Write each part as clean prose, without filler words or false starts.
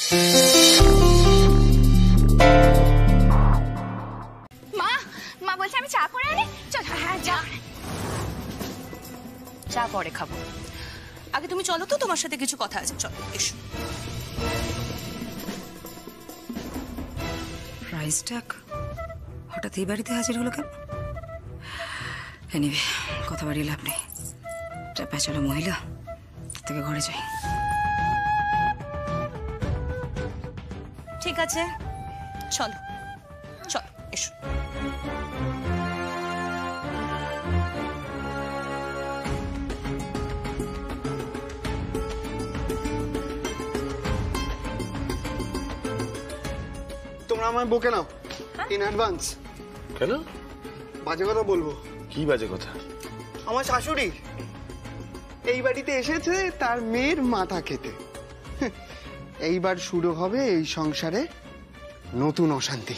মা মা বলছে আমি চা করে আনি। চল। হ্যাঁ চা চা পরে খাবো, আগে তুমি চলো তো, তোমার সাথে কিছু কথা আছে। চলো এসো। প্রাইস ট্যাগ হঠাৎ এই বাড়িতে হাজির হলো কেন? এনিওয়ে কথা বাড়িয়ে লাভ নেই, প্যাচালো মহিলা, থেকে ঘরে যাই। ঠিক আছে চলো চলো এসো। তোমরা আমায় বকে নাও ইন অ্যাডভান্স। কেন? বাজে কথা বলবো। কি বাজে কথা? আমার শাশুড়ি এই বাড়িতে এসেছে তার মেয়ের মাথা খেতে। এইবার শুরু হবে এই সংসারে নতুন অশান্তি।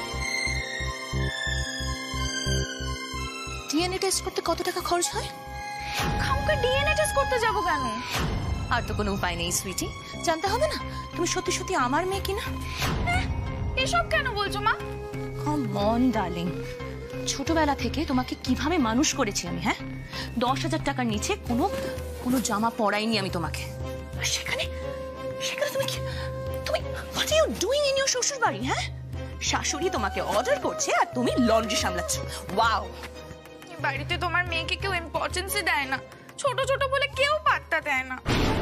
ডিএনএ টেস্ট করতে কত টাকা খরচ হয়? খামকা ডিএনএ টেস্ট করতে যাব কেন? আর তো কোনো উপায় নেই সুইটি, জানতে হবে না তুমি সত্যি সত্যি আমার মেয়ে কিনা। এসব কেন বলছো মা? কাম অন ডার্লিং, ছোটবেলা থেকে তোমাকে কিভাবে মানুষ করেছি আমি। হ্যাঁ, 10,000 টাকার নিচে কোনো জামা পরাইনি আমি তোমাকে। আর সেখানে তুমি what are you doing in your শ্বশুর বাড়ি? হ্যাঁ, শাশুড়ি তোমাকে অর্ডার করছে আর তুমি লন্ড্রি সামলাচ্ছ। ওয়াও, বাড়িতে তোমার মেয়েকে কেউ ইম্পর্টেন্সই দেয় না, ছোট ছোট বলে কেউ পাত্তা দেয় না।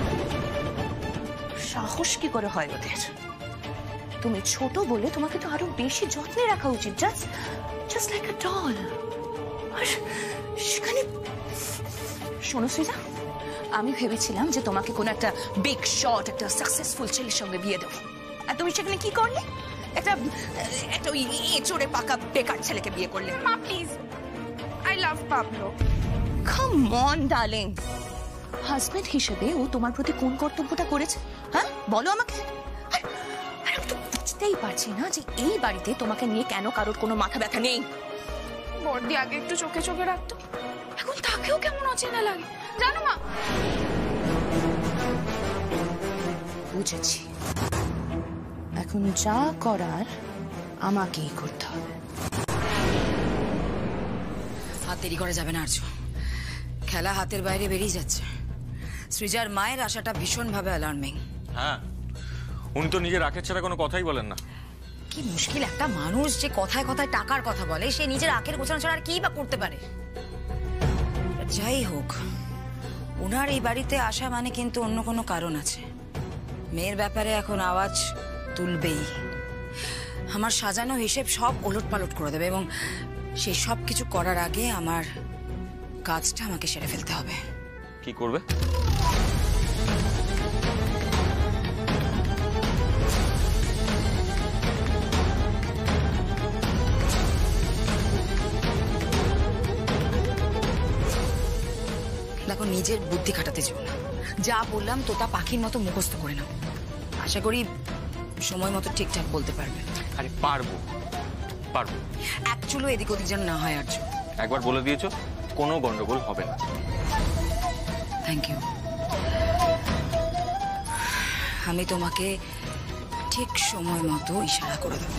সাহস কি করে হয় ওদের? তুমি ছোট বলে তোমাকে তো আরো বেশি যত্নে রাখা উচিত, জাস্ট লাইক আ ডল। আর সেখানে শোনো শ্রীজা, আমি ভেবেছিলাম যে তোমাকে কোনো একটা বিগ শট, একটা সাকসেসফুল ছেলের সঙ্গে বিয়ে দেবো, আর তুমি সেখানে কি করলে? একটা ওই এঁচড়ে পাকা বেকার ছেলেকে বিয়ে করলে। মা please, I love Pablo. Come on darling, husband হিসেবে ও তোমার প্রতি কোন কর্তব্যটা করেছে? হ্যাঁ বলো আমাকে। আমি তো বুঝতেই পারছি না যে এই বাড়িতে তোমাকে নিয়ে কেন কারোর কোনো মাথা ব্যথা নেই। বড়দি আগে একটু চোখে চোখে রাখতো, এখন তাকেও কেমন অচেনা লাগে জানো মা। বুঝেছি, এখন যা করার আমাকেই করতে হবে। হাত দেরি করা যাবে না আর্য, খেলা হাতের বাইরে বেরিয়ে যাচ্ছে। সৃজার মায়ের আশাটা ভীষণভাবে অ্যালার্মিং। হ্যাঁ, উনি তো নিজের আখের ছাড়া কোনো কথাই বলেন না। কি মুশকিল একটা মানুষ যে কথায় কথায় টাকার কথা বলে, সে নিজের আখের গোছানো ছাড়া আর কি বা করতে পারে। যাই হোক, ওনার এই বাড়িতে আসা মানে কিন্তু অন্য কোনো কারণ আছে। মেয়ের ব্যাপারে এখন আওয়াজ তুলবেই। আমার সাজানো হিসেব সব ওলট পালট করে দেবে, এবং সেই সব কিছু করার আগে আমার কাজটা আমাকে সেরে ফেলতে হবে। কি করবে? দেখো, নিজের বুদ্ধি খাটাতে চাও না, যা বললাম তোতা পাখির মতো মুখস্থ করে নাও। আশা করি সময় মতো ঠিকঠাক বলতে পারবে। আরে পারবো পারবো, এক চুলো এদিক ওদিক যেন না হয় আর্য। একবার বলে দিয়েছো, কোনো গন্ডগোল হবে না। Thank you. আমি তোমাকে ঠিক সময় মতো ইশারা করে দেবো।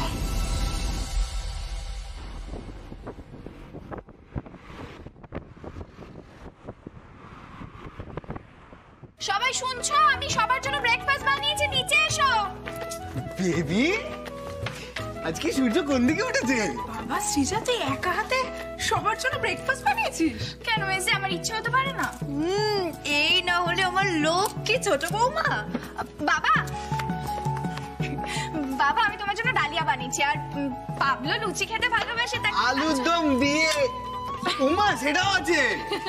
সবাই শুনছো? আমি সবার জন্য ব্রেকফাস্ট বানিয়েছি, নিচে এসো। বেবি, আজকে সূর্য কোন দিকে উঠেছে? বাবা সৃজা, তুই একা হাতে সবার জন্য ব্রেকফাস্ট বানিয়েছিস? কেন, এসে আমার ইচ্ছে হতে পারে না? এই না হলে আমার লক্ষ্মী ছোট বৌমা। বাবা বাবা, আমি তোমার জন্য ডালিয়া বানিয়েছি, আর পাবলো লুচি খেতে ভালোবাসে, তাই আলুর দম দিয়ে। ওমা, সেটাও আছে।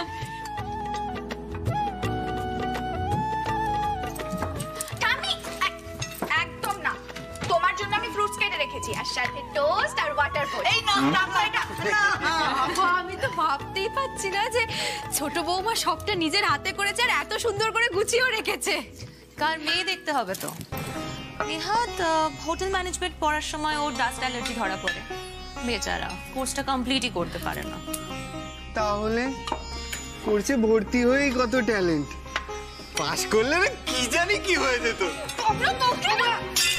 একদম না, তোমার জন্য আমি ফ্রুটস কেটে রেখেছি, আর সাথে টোস্ট আর ওয়াটার ফল। এই নাও এটা। আমি তো ভাবতেই পাচ্ছি না যে ছোট বৌমা সবটা নিজের হাতে করেছে আর এত সুন্দর করে গুছিয়েও রেখেছে। কার মেয়ে দেখতে হবে তো। নেহাত হোটেল ম্যানেজমেন্ট পড়ার সময় ওর ডাস্ট অ্যালার্জি ধরা পড়ে, বেচারা কোর্সটা কমপ্লিটই করতে পারে না। তাহলে কোর্সে ভর্তি হয়েই কত ট্যালেন্ট, পাশ করলে না কি জানি কি হয়ে যেত।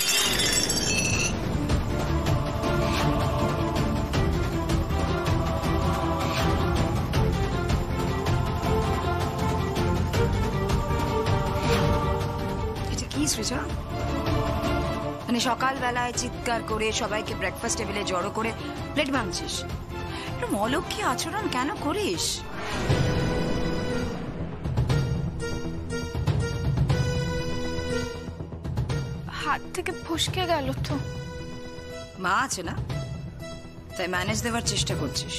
শ্রীচরণ? মানে সকালবেলায় চিৎকার করে সবাইকে ব্রেকফাস্ট টেবিলে জড়ো করে প্লেট ভাঙছিস? এরকম অলক্ষী আচরণ কেন করিস? হাত থেকে ফসকে গেল তো। মা আছে না, তাই ম্যানেজ দেওয়ার চেষ্টা করছিস।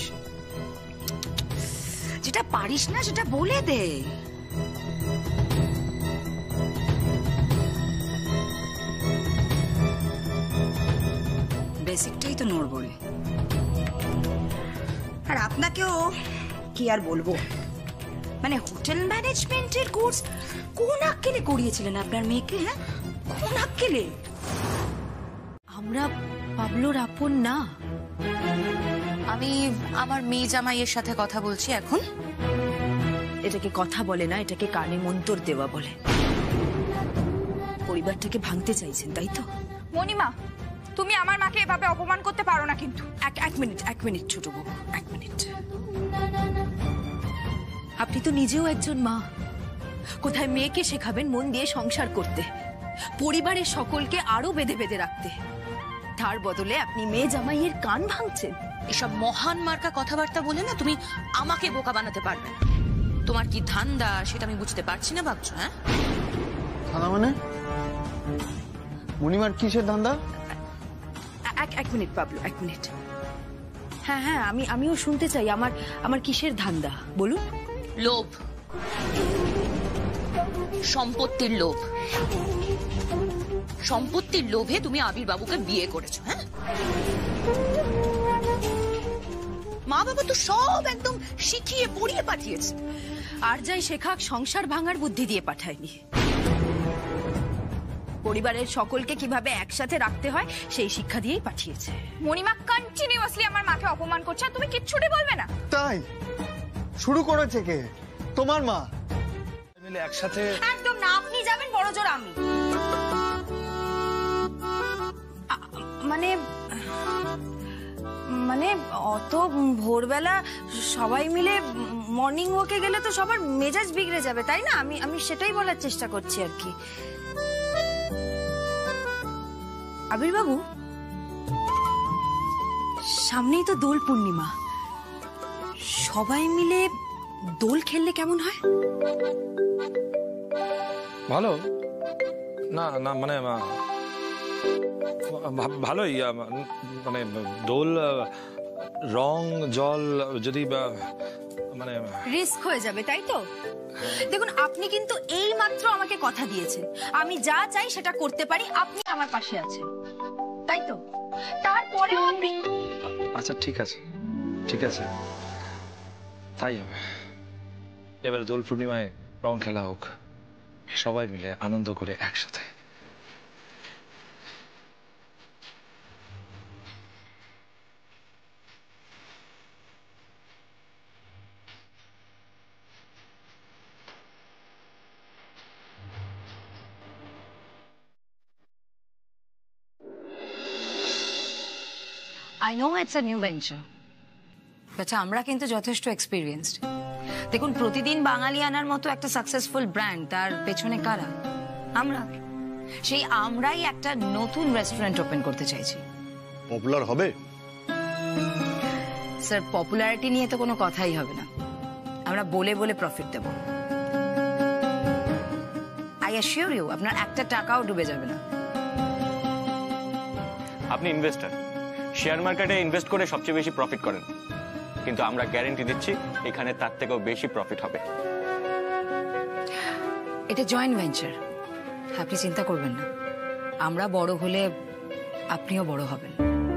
যেটা পারিস না সেটা বলে দে। বেসিকটাই তো নড়বড়ে। আর আপনাকেও কি আর বলবো, মানে হোটেল ম্যানেজমেন্টের কোর্স কোন আক্কেলে করিয়েছিলেন আপনার মেয়েকে? হ্যাঁ, কোন আক্কেলে? আমরা পাবলোর আপন না। আমি আমার মেয়ে জামাইয়ের সাথে কথা বলছি এখন। এটাকে কথা বলে না, এটাকে কানে মন্তর দেওয়া বলে। পরিবারটাকে ভাঙতে চাইছেন, তাই তো? মণিমা, তুমি আমার মাকে এভাবে অপমান করতে পারো না কিন্তু। এক মিনিট ছোট বউ, এক মিনিট। আপনি তো নিজেও একজন মা। কোথায় মেয়েকে শেখাবেন মন দিয়ে সংসার করতে, পরিবারের সকলকে আরো বেঁধে বেঁধে রাখতে। তার বদলে আপনি মেয়ে জামাইয়ের কান ভাঙছেন। এসব মহান মার্কা কথাবার্তা বলে না তুমি আমাকে বোকা বানাতে পারবে। তোমার কি ধান্দা সেটা আমি বুঝতে পারছি না ভাবছো? হ্যাঁ, ধান্দা মানে? মণিমার কিসের ধান্দা? এক মিনিট পাবলো, এক মিনিট। হ্যাঁ হ্যাঁ, আমিও শুনতে চাই। আমার কিসের ধান্দা বলুন। লোভ, সম্পত্তির লোভ। সম্পত্তির লোভে তুমি আবির বাবুকে বিয়ে করেছো। হ্যাঁ, মা বাবা তো সব একদম শিখিয়ে পড়িয়ে পাঠিয়েছে। আর যাই শেখাক, সংসার ভাঙার বুদ্ধি দিয়ে পাঠায়নি। পরিবারের সকলকে কিভাবে একসাথে রাখতে হয় সেই শিক্ষা দিয়েই পাঠিয়েছে। মণিমা কন্টিনিউয়াসলি আমার মাকে অপমান করছে, আর তুমি কিচ্ছুটি বলবে না। তাই শুরু করেছে কে? তোমার মা মিলে একসাথে? একদম না, আপনি যাবেন, বড় জোর আমি। মানে মানে অত ভোরবেলা সবাই মিলে মর্নিং ওয়াকে গেলে তো সবার মেজাজ বিগড়ে যাবে, তাই না? আমি সেটাই বলার চেষ্টা করছি আর কি। আবির বাবু, সামনেই তো দোল পূর্ণিমা। সবাই মিলে দোল খেললে কেমন হয়? ভালো না না, মানে ভালোই। মানে দোল, রং, জল যদি মানে রিস্ক হয়ে যাবে, তাই তো? দেখুন, আপনি কিন্তু এই মাত্র আমাকে কথা দিয়েছেন আমি যা চাই সেটা করতে পারি। আপনি আমার পাশে আছেন, তাই তো? তারপরেও আপনি... আচ্ছা ঠিক আছে, ঠিক আছে, তাই হবে। এবার দোল পূর্ণিমায় রং খেলা হোক, সবাই মিলে আনন্দ করে একসাথে। I know it's a new venture. আচ্ছা, আমরা কিন্তু যথেষ্ট এক্সপিরিয়েন্সড। দেখুন, প্রতিদিন বাঙালি আনার মতো একটা সাকসেসফুল ব্র্যান্ড, তার পেছনে কারা? আমরা। সেই আমরাই একটা নতুন রেস্টুরেন্ট ওপেন করতে চাইছি। পপুলার হবে? স্যার, পপুলারিটি নিয়ে তো কোনো কথাই হবে না। আমরা বলে বলে প্রফিট দেব। আই অ্যাসিওর ইউ, আপনার একটা টাকাও ডুবে যাবে না। আপনি ইনভেস্টর, শেয়ার মার্কেটে ইনভেস্ট করে সবচেয়ে বেশি প্রফিট করেন, কিন্তু আমরা গ্যারান্টি দিচ্ছি এখানে তার থেকেও বেশি প্রফিট হবে। এটা জয়েন্ট ভেঞ্চার, আপনি চিন্তা করবেন না। আমরা বড় হলে আপনিও বড় হবেন।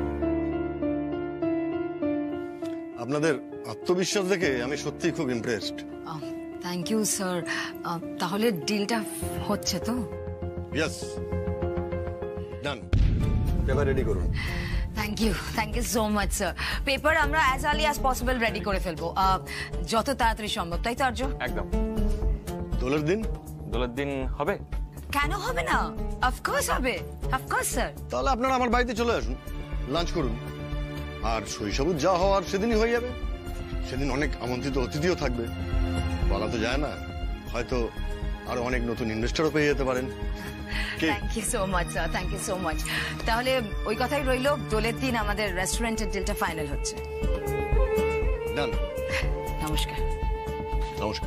আপনাদের আত্মবিশ্বাস দেখে আমি সত্যিই খুব ইমপ্রেসড। Thank you sir. তাহলে ডিলটা হচ্ছে তো? Yes, done. পেপার রেডি করুন। Thank you so much sir. Paper আমরা as early as possible ready করে ফেলবো, যত তাড়াতাড়ি সম্ভব, তাই তো আর্য? একদম। দোলের দিন? দোলের দিন হবে? কেন হবে না? অফকোর্স হবে, অফকোর্স স্যার। তাহলে আপনারা আমার বাড়িতে চলে আসুন, লাঞ্চ করুন। আর শৈশবুত যা হওয়ার সেদিনই হয়ে যাবে। সেদিন অনেক আমন্ত্রিত অতিথিও থাকবে, বলা তো যায় না, হয়তো আরো অনেক নতুন ইনভেস্টরও পেয়ে যেতে পারেন। Thank you so much sir, thank you so much. তাহলে ওই কথাই রইল, দোলের দিন আমাদের রেস্টুরেন্টের ডিলটা ফাইনাল হচ্ছে। ডান। নমস্কার। নমস্কার।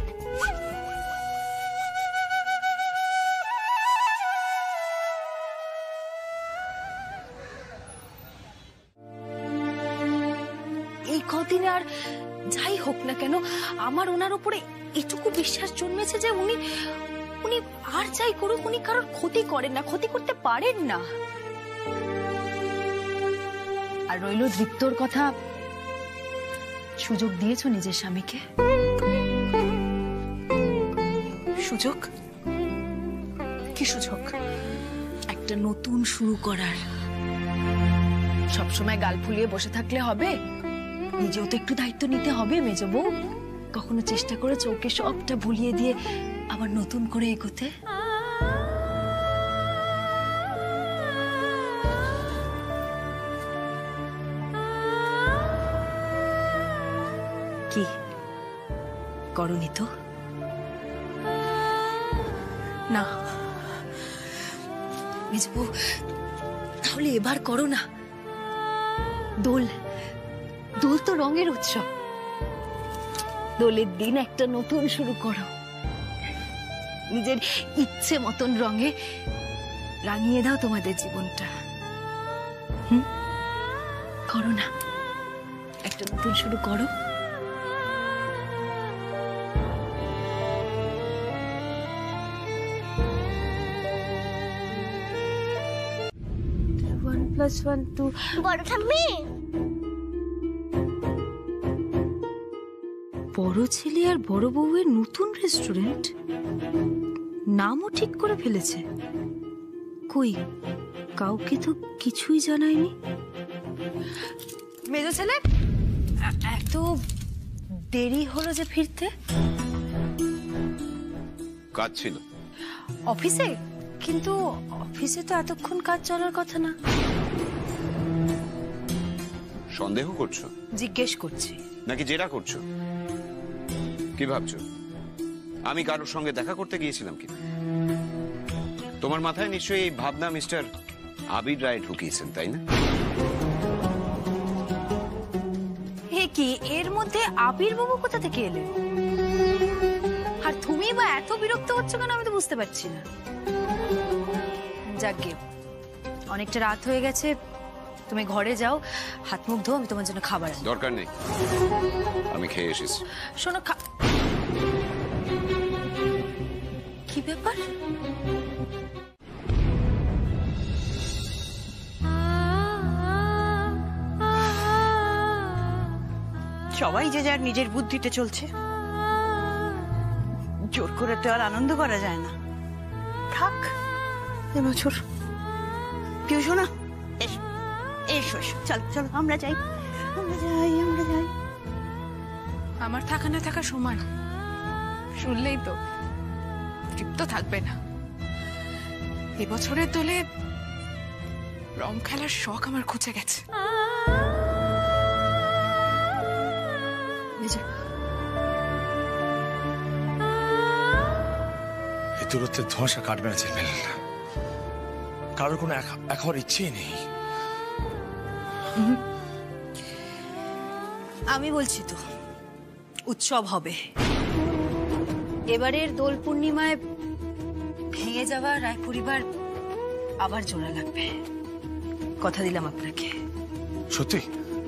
এই কদিনে আর যাই হোক না কেন আমার ওনার উপরে এটুকু বিশ্বাস জন্মেছে যে উনি উনি আর যাই করুক উনি কারোর ক্ষতি করেন না, ক্ষতি করতে পারেন না। আর রইল দীপ্তর কথা, সুযোগ দিয়েছো নিজের স্বামীকে? সুযোগ? কি সুযোগ? একটা নতুন শুরু করার। সবসময় গাল ফুলিয়ে বসে থাকলে হবে? নিজেও তো একটু দায়িত্ব নিতে হবে মেজ বউ। কখনো চেষ্টা করে চৌকে সবটা ভুলিয়ে দিয়ে আবার নতুন করে এগোতে? কি করনি তো? না মেজ বউ, তাহলে এবার করো না। দোল দোল তো রঙের উৎসব। দোলের দিন একটা নতুন শুরু করো, নিজের ইচ্ছে মতন রঙে রাঙিয়ে দাও তোমাদের জীবনটা। করো না, একটা নতুন শুরু করো। +1 2 বড় ঠাম্মি, বড় ছেলে আর বড় বউয়ের নতুন রেস্টুরেন্ট, নামও ঠিক করে ফেলেছে। কই কাউকে তো কিছুই জানায়নি। মেজো ছেলে এত দেরি হলো যে ফিরতে? কাজ ছিল অফিসে, কিন্তু অফিসে তো এতক্ষণ কাজ চলার কথা না। সন্দেহ করছো? জিজ্ঞেস করছি। নাকি জেরা করছো? কি ভাবছো আমি কারোর সঙ্গে দেখা করতে গিয়েছিলাম কি? তোমার মাথায় নিশ্চয়ই এই ভাবনা মিস্টার আবির রায় ঢুকিয়েছেন, তাই না? হে কি, এর মধ্যে আবির বাবু কোথা থেকে এলেন? আর তুমি বা এত বিরক্ত হচ্ছ কেন আমি তো বুঝতে পারছি না। যাক গে, অনেকটা রাত হয়ে গেছে, তুমি ঘরে যাও, হাত মুখ ধো, আমি তোমার জন্য খাবার আনি। দরকার নেই, আমি খেয়ে এসেছি। শোনো, কি ব্যাপার? সবাই যে যার নিজের বুদ্ধিতে চলছে, জোর করে তো আর আনন্দ করা যায় না। থাক এবছর। কেউ শোনা, এসো এসো, চল চল আমরা যাই, আমরা যাই, আমরা যাই। আমার থাকা না থাকা সমান, শুনলেই তো তৃপ্ত থাকবে না। এবছরের দোলে রং খেলার শখ আমার খুঁজে গেছে। এই দূরত্বের ধোঁয়াশা কাটবে না চিনবেন না, কারোর কোনো এক হওয়ার ইচ্ছেই নেই। আমি বলছি তো উৎসব হবে। এবারের দোল পূর্ণিমায় ভেঙে যাওয়া রায় পরিবার আবার জোড়া লাগবে, কথা দিলাম আপনাকে। সত্যি?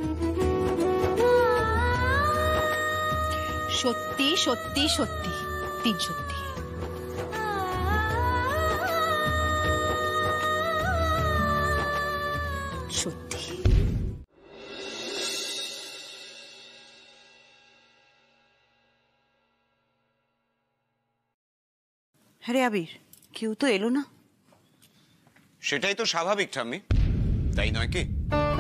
সত্যি সত্যি সত্যি, 3 সত্যি। সত্যি। আরে আবির, কেউ তো এলো না। সেটাই তো স্বাভাবিক ঠাম্মি, তাই নয় কি?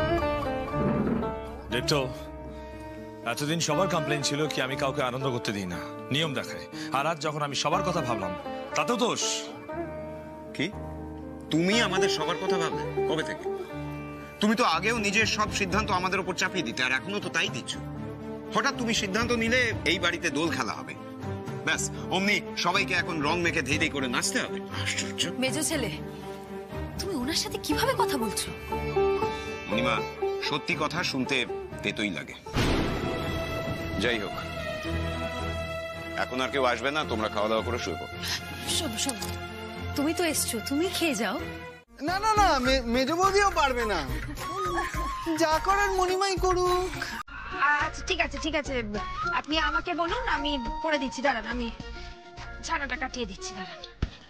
দেখতো এতদিন সবার কমপ্লেন ছিল কি আমি কাউকে আনন্দ করতে দিই না, নিয়ম দেখায়। আর আজ যখন আমি সবার কথা ভাবলাম তাতেও দোষ। কি তুমি আমাদের সবার কথা ভাবলে? কবে থেকে? তুমি তো আগেও নিজের সব সিদ্ধান্ত আমাদের উপর চাপিয়ে দিতে, আর এখনো তো তাই দিচ্ছ। হঠাৎ তুমি সিদ্ধান্ত নিলে এই বাড়িতে দোল খেলা হবে, ব্যাস অমনি সবাইকে এখন রং মেখে ধেই ধেই করে নাচতে হবে? আশ্চর্য। মেজো ছেলে, তুমি ওনার সাথে কিভাবে কথা বলছো? মণিমা, সত্যি কথা শুনতে তেতোই লাগে। যাই হোক, এখন আর কেউ আসবে না, তোমরা খাওয়া দাওয়া করে শুয়ে পড়ো। শোনো শোনো, তুমি তো এসছো, তুমি খেয়ে যাও। না না না, মেজ বৌদিও পারবে না, যা করার মণিমাই করুক। আচ্ছা ঠিক আছে ঠিক আছে, আপনি আমাকে বলুন, আমি করে দিচ্ছি। দাঁড়ান, আমি ছানাটা কাটিয়ে দিচ্ছি, দাঁড়ান।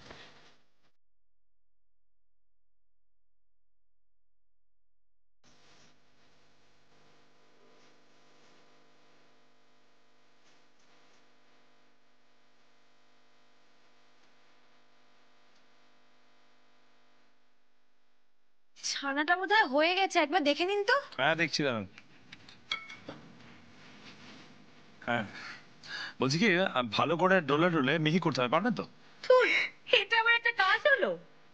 ছানাটা বোধহয় হয়ে গেছে, একবার দেখে নিন তো। হ্যাঁ দেখছিলাম। হ্যাঁ বলছি কি, ভালো করে ডোলে ডোলে মিহি করতে হবে, পারবেন তো? এটা আমার একটা কাজ হলো।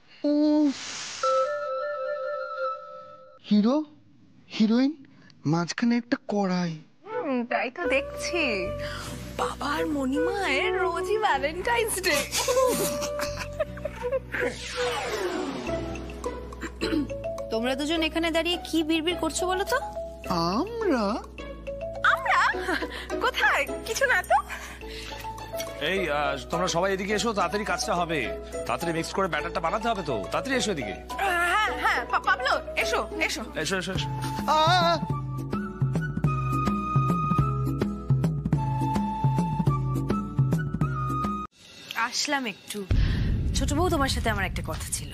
হিরো হিরোইন মাঝখানে একটা কড়াই। তাই তো দেখছি। বাবার মণিমায়ের রোজই ভ্যালেন্টাইন্স ডে। তোমরা দুজন এখানে দাঁড়িয়ে কি বিড়বিড় করছো বলো তো? আমরা আমরা কোথায়? কিছু না তো। এই তোমরা সবাই এদিকে এসো, তাড়াতাড়ি কাজটা হবে, তাড়াতাড়ি মিক্স করে ব্যাটারটা বানাতে হবে তো, তাড়াতাড়ি এসো এদিকে। হ্যাঁ হ্যাঁ, পাবলো এসো এসো এসো এসো এসো। আসলাম একটু। ছোট বউ, তোমার সাথে আমার একটা কথা ছিল।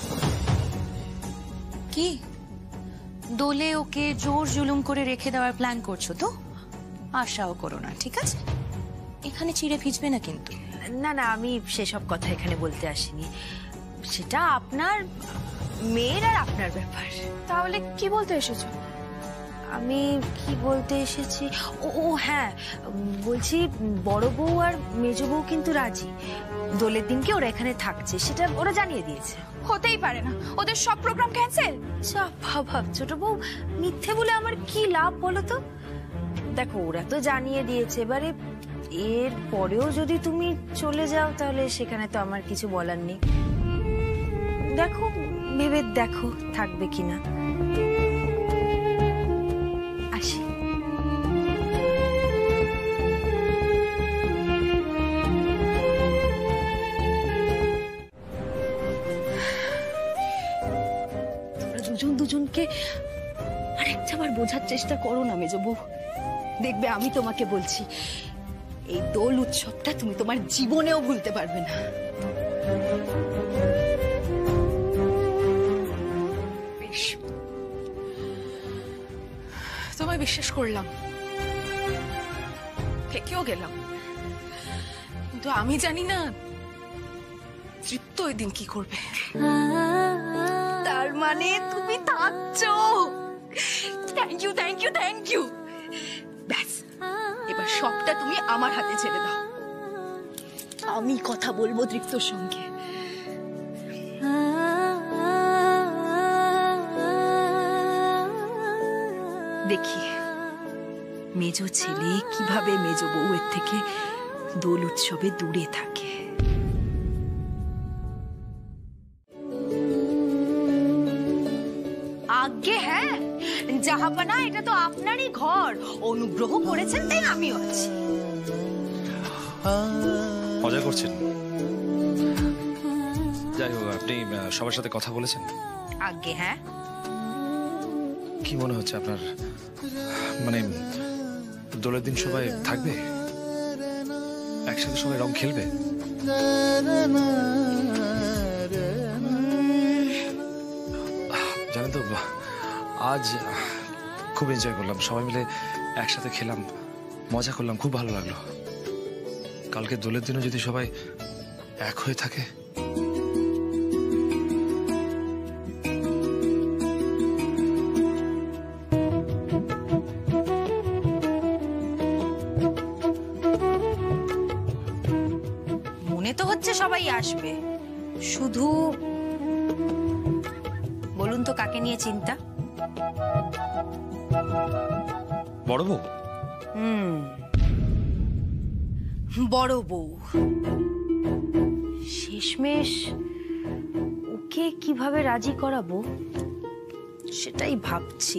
কি? দোলে ওকে জোর জুলুম করে রেখে দেওয়ার প্ল্যান করছো তো? আশাও করো না, ঠিক আছে? এখানে চিড়ে ভিজবে না কিন্তু। না না, আমি সেসব কথা এখানে বলতে আসিনি। সেটা আপনার মেয়ের আর আপনার ব্যাপার। তাহলে কি বলতে এসেছো? আমি কি বলতে এসেছি, ও হ্যাঁ, বলছি বড় বউ আর মেজ বউ কিন্তু রাজি। দোলের দিনকে ওরা এখানে থাকছে, সেটা ওরা জানিয়ে দিয়েছে। হতেই পারে না, ওদের সব প্রোগ্রাম ক্যান্সেল। ভাব ছোট বউ, মিথ্যে বলে আমার কি লাভ বলো তো? দেখো, ওরা তো জানিয়ে দিয়েছে, এবারে এর পরেও যদি তুমি চলে যাও তাহলে সেখানে তো আমার কিছু বলার নেই। দেখো, ভেবে দেখো থাকবে কিনা। আসি। দুজন দুজনকে আরেকটাবার বোঝার চেষ্টা করো না মেজো বউ। দেখবে আমি তোমাকে বলছি, এই দোল উৎসবটা তুমি তোমার জীবনেও ভুলতে পারবে না। বেশ, তোমায় বিশ্বাস করলাম, থেকেও গেলাম, কিন্তু আমি জানি না তৃপ্ত ওই দিন কি করবে। তার মানে তুমি থাকছো। Thank you thank you thank you. ব্যাস, এবার সবটা তুমি আমার হাতে ছেড়ে দাও, আমি কথা বলবো তৃপ্তর সঙ্গে। দেখি মেজো ছেলে কিভাবে মেজো বউয়ের থেকে দোল উৎসবে দূরে থাকে। আগে হ্যাঁ, জাহাপানা, এটা তো আপনারই ঘর, অনুগ্রহ করেছেন তাই আমিও আছি। মজা করছেন? যাই হোক, আপনি সবার সাথে কথা বলেছেন? আগে হ্যাঁ। কি মনে হচ্ছে আপনার, মানে দোলের দিন সবাই থাকবে একসাথে, সবাই রং খেলবে? জানেন তো, আজ খুব এনজয় করলাম, সবাই মিলে একসাথে খেলাম, মজা করলাম, খুব ভালো লাগলো। কালকে দোলের দিনও যদি সবাই এক হয়ে থাকে। মনে তো হচ্ছে সবাই আসবে, শুধু বলুন তো কাকে নিয়ে চিন্তা? বড় বউ? বড় বউ। শেষমেশ ওকে কিভাবে রাজি করাবো সেটাই ভাবছি।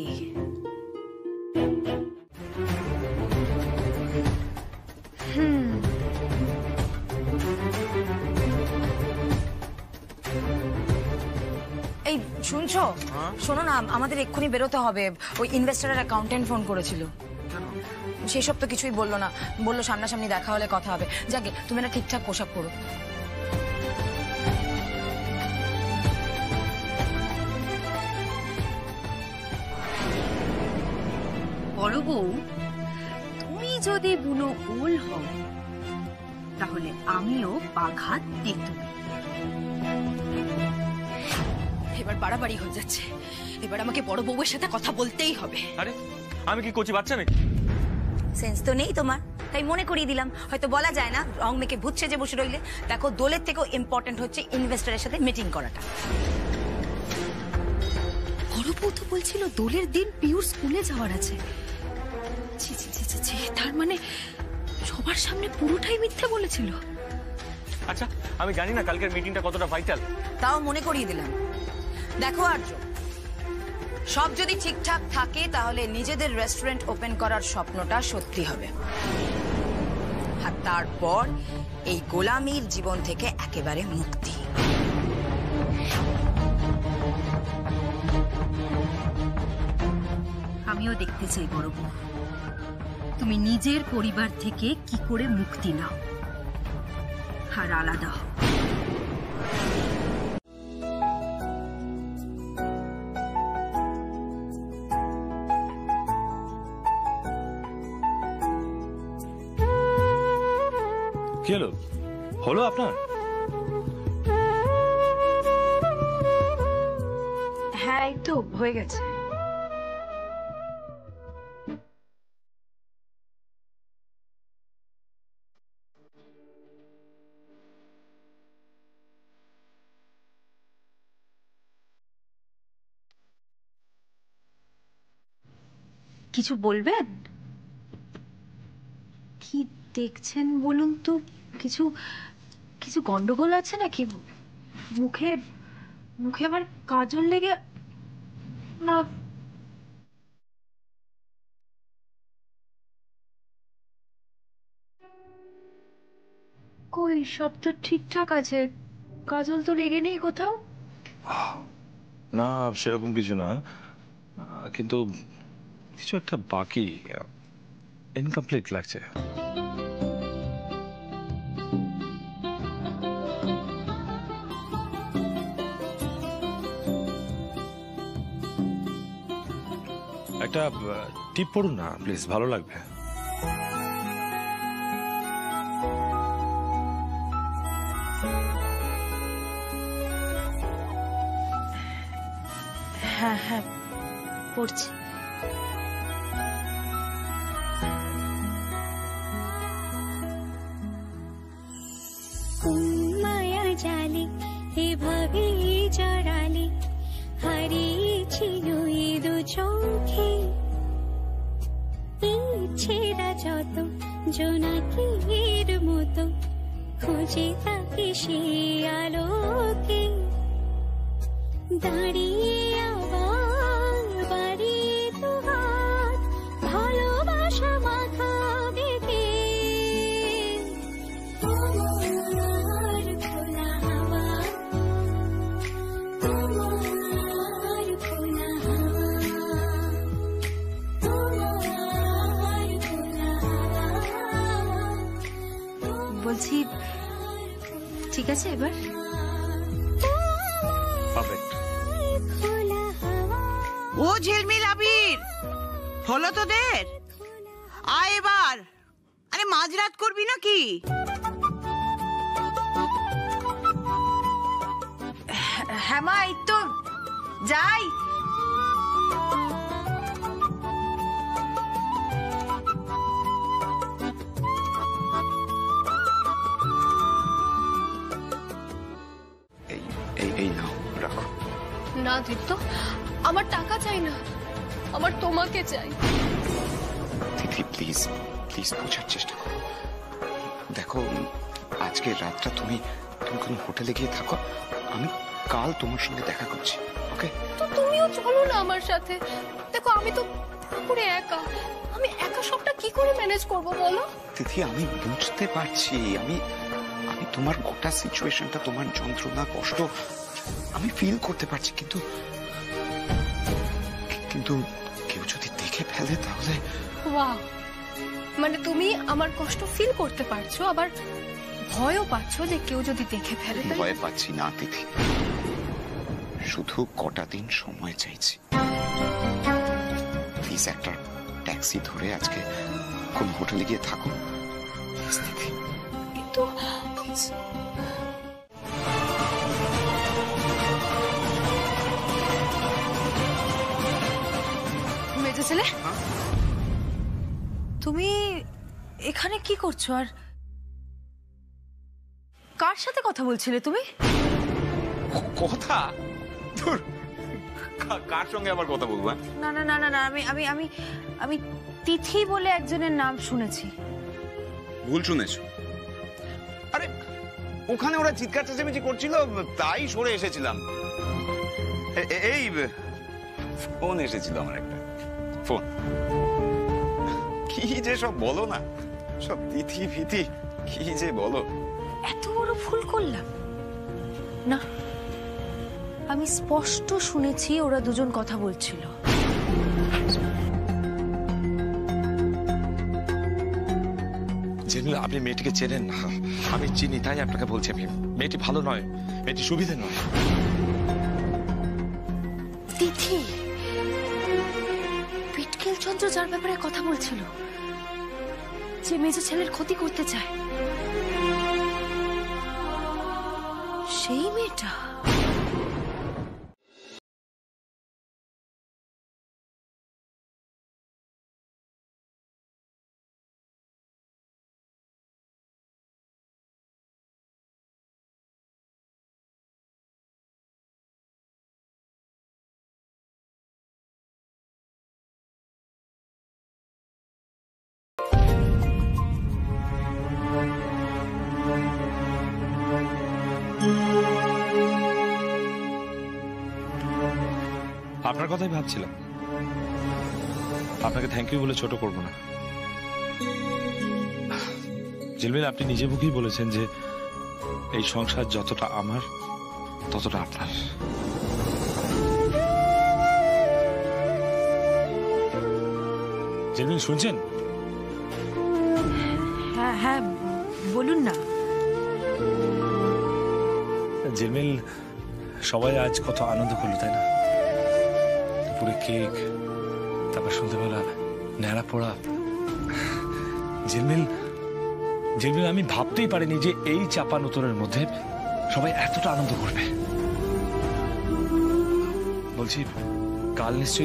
এই শুনছো, শোনো না, আমাদের এক্ষুনি বেরোতে হবে। ওই ইনভেস্টরের অ্যাকাউন্টেন্ট ফোন করেছিল। সেসব তো কিছুই বললো না, বললো সামনাসামনি দেখা হলে কথা হবে। যাকে তুমি না ঠিকঠাক পোশাক পরো। বড় বউ, তুমি যদি বুনো ওল হও তাহলে আমিও বাঘা তেঁতুল। এবার বাড়াবাড়ি হয়ে যাচ্ছে। এবার আমাকে বড় বউয়ের সাথে কথা বলতেই হবে। আরে আমি কি কচি বাচ্চা নাকি? সেন্স তো নেই তোমার, তাই মনে করিয়ে দিলাম। হয়তো বলা যায় না, রং মেখে ভূত সেজে বসে রইলে। দেখো, দোলের থেকেও ইম্পর্টেন্ট হচ্ছে ইনভেস্টরের সাথে মিটিং করাটা। বড় বউ তো বলছিল দোলের দিন পিউর স্কুলে যাওয়ার আছে। ছি ছি ছি ছি ছি, তার মানে সবার সামনে পুরোটাই মিথ্যে বলেছিল। আচ্ছা আমি জানি না কালকের মিটিংটা কতটা ভাইটাল, তাও মনে করিয়ে দিলাম। দেখো আর্য, সব যদি ঠিকঠাক থাকে তাহলে নিজেদের রেস্টুরেন্ট ওপেন করার স্বপ্নটা সত্যি হবে। আর তারপর এই গোলামির জীবন থেকে একেবারে মুক্তি। আমিও দেখতে চাই বড় বউ, তুমি নিজের পরিবার থেকে কি করে মুক্তি নাও আর আলাদা হও। কি হলো? হলো আপনার? হ্যাঁ, এই তো হয়ে গেছে। কিছু বলবেন? কি দেখছেন বলুন তো? কিছু কিছু গন্ডগোল আছে নাকি? মুখে মুখে আবার কাজল লেগে না? কই, সব তো ঠিকঠাক আছে, কাজল তো লেগে নেই কোথাও। না সেরকম কিছু না, কিন্তু কিছু একটা বাকি, ইনকমপ্লিট লাগছে। একটা টিপ পড়ুন না প্লিজ, ভালো লাগবে। হ্যাঁ হ্যাঁ, পড়ছি। মায়া জালে এভাবে জড়ালে হারিয়েছিল এ দু চোখে, ইচ্ছেরা যত জোনাকির মতো খুঁজে তাকে সে আলোকে, দাঁড়িয়ে আবার বাড়িয়ে তো হাত ভালোবাসা মাথা বেঁধে, তোমার খোলা হাওয়া, তোমার খোলা হাওয়া, তোমার খোলা হাওয়া। বলছি ঠিক আছে এবার? পারফেক্ট। ও ঝিলমিল আবির, হলো তোদের? আয় এবার। আরে মাঝরাত করবি নাকি? হ্যাঁ মা, এই তো যাই। এই নাও, রাখো। না দীপ্ত, আমার টাকা চাই না, আমার তোমাকে চাই। দিদি প্লিজ প্লিজ বোঝার চেষ্টা করো। দেখো আজকে রাতটা তুমি কোনো হোটেলে গিয়ে থাকো, আমি কাল তোমার সঙ্গে দেখা করছি। ওকে? তো তুমিও চলো না আমার সাথে। দেখো আমি তো পুরোপুরি একা, আমি একা সবটা কি করে ম্যানেজ করব বলো? তিথি আমি বুঝতে পারছি, আমি তোমার গোটা সিচুয়েশনটা, তোমার যন্ত্রণা কষ্ট আমি ফিল করতে পারছি, কিন্তু কেউ যদি দেখে ফেলে তাহলে। ওয়াও, মানে তুমি আমার কষ্ট ফিল করতে পারছো, আবার ভয়ও পাচ্ছো যে কেউ যদি দেখে ফেলে। ভয় পাচ্ছি না তিথি, শুধু কটা দিন সময় চাইছি। প্লিজ একটা ট্যাক্সি ধরে আজকে কোন হোটেলে গিয়ে থাকো। কিন্তু মেজো ছেলে, তুমি এখানে কি করছো? আর কার সাথে কথা বলছিলে তুমি? কথা? কার সঙ্গে আবার কথা বলবো? না না না না না, আমি আমি আমি আমি তিথি বলে একজনের নাম শুনেছি। ভুল শুনেছো। আরে ওখানে ওরা চিৎকার চেঁচামেচি করছিল, তাই সরে এসেছিলাম। এই ফোন এসেছিল আমার, একটা ফোন। কি যে সব বলো না, সব তিথি ফিথি কি যে বলো। এত বড় ভুল করলাম না? আমি স্পষ্ট শুনেছি ওরা দুজন কথা বলছিল। জেনুইন আপনি মেয়েটিকে চেনেন না, আমি চিনি, তাই আপনাকে বলছি। আমি মেয়েটি ভালো নয়, মেয়েটি সুবিধে নয়। তিথি পিটকেল চন্দ্র যার ব্যাপারে কথা বলছিল, যে মেজো ছেলের ক্ষতি করতে চায়, সেই মেয়েটা। আপনার কথাই ভাবছিলাম, আপনাকে থ্যাংক ইউ বলে ছোট করব না। জিলমিল, আপনি নিজে মুখেই বলেছেন যে এই সংসার যতটা আমার ততটা আপনার। জিলমিল শুনছেন? হ্যাঁ হ্যাঁ বলুন না। জিলমিল, সবাই আজ কত আনন্দ করলো তাই না? পুরো কেক, তারপর সন্ধ্যেবেলা ন্যাড়া পোড়া। জিলমিল, আমি ভাবতেই পারিনি যে এই চাপা নতুনের মধ্যে সবাই এতটা আনন্দ করবে। বলছি কাল নিশ্চয়ই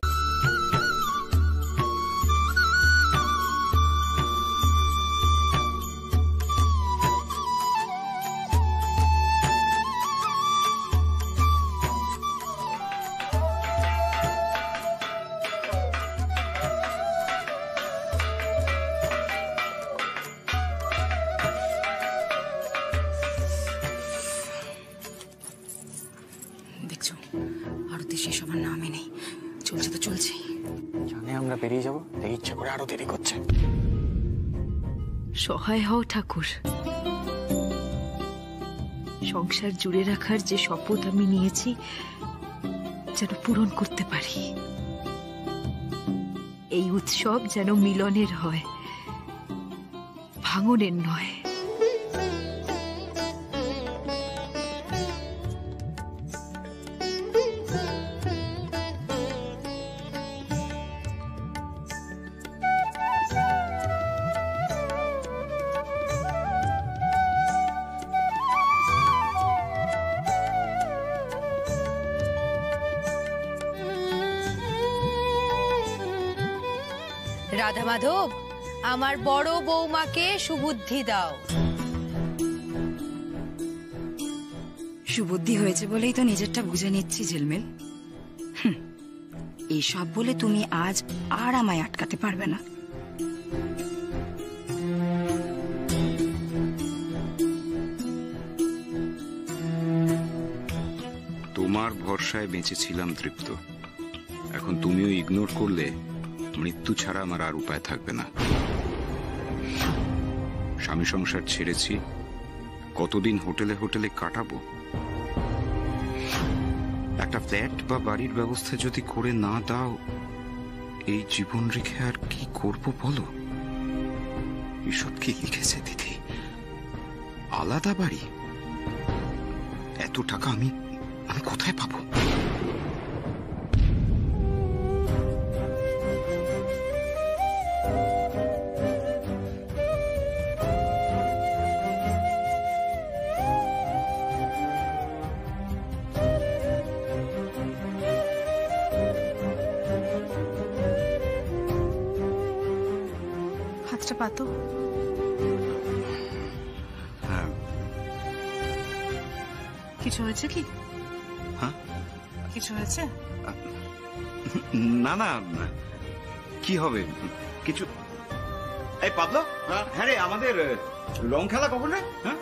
শেষ হবার নামই নেই। চলছে তো চলছে, জানে আমরা বেরিয়ে যাবো, ইচ্ছা করে আরো দেরি করছে। সহায় হও ঠাকুর, সংসার জুড়ে রাখার যে শপথ আমি নিয়েছি যেন পূরণ করতে পারি। এই উৎসব যেন মিলনের হয়, ভাঙনের নয়। রাধা মাধব, আমার বড় বৌমাকে সুবুদ্ধি দাও। সুবুদ্ধি হয়েছে বলেই তো নিজেরটা বুঝে নিচ্ছি ঝিলমিল। এইসব বলে তুমি আজ আর আমায় আটকাতে পারবে না। ভরসায় বেঁচেছিলাম তৃপ্ত। এখন তুমিও ইগনোর করলে মৃত্যু ছাড়া আমার আর উপায় থাকবে না। স্বামী সংসার ছেড়েছি, কতদিন হোটেলে হোটেলে কাটাবো? একটা ফ্ল্যাট বা বাড়ির ব্যবস্থা যদি করে না দাও, এই জীবন রেখে আর কি করব বলো? এসব কি লিখেছে দিদি? আলাদা বাড়ি? এত টাকা আমি কোথায় পাবো? হাতটা পাতো। হ্যাঁ। কিছু হয়েছে কি? হ্যাঁ, কিছু হয়েছে? না না, কি হবে কিছু। এই পাবলো, হ্যাঁ রে, আমাদের রং খেলা কখন রে? হ্যাঁ,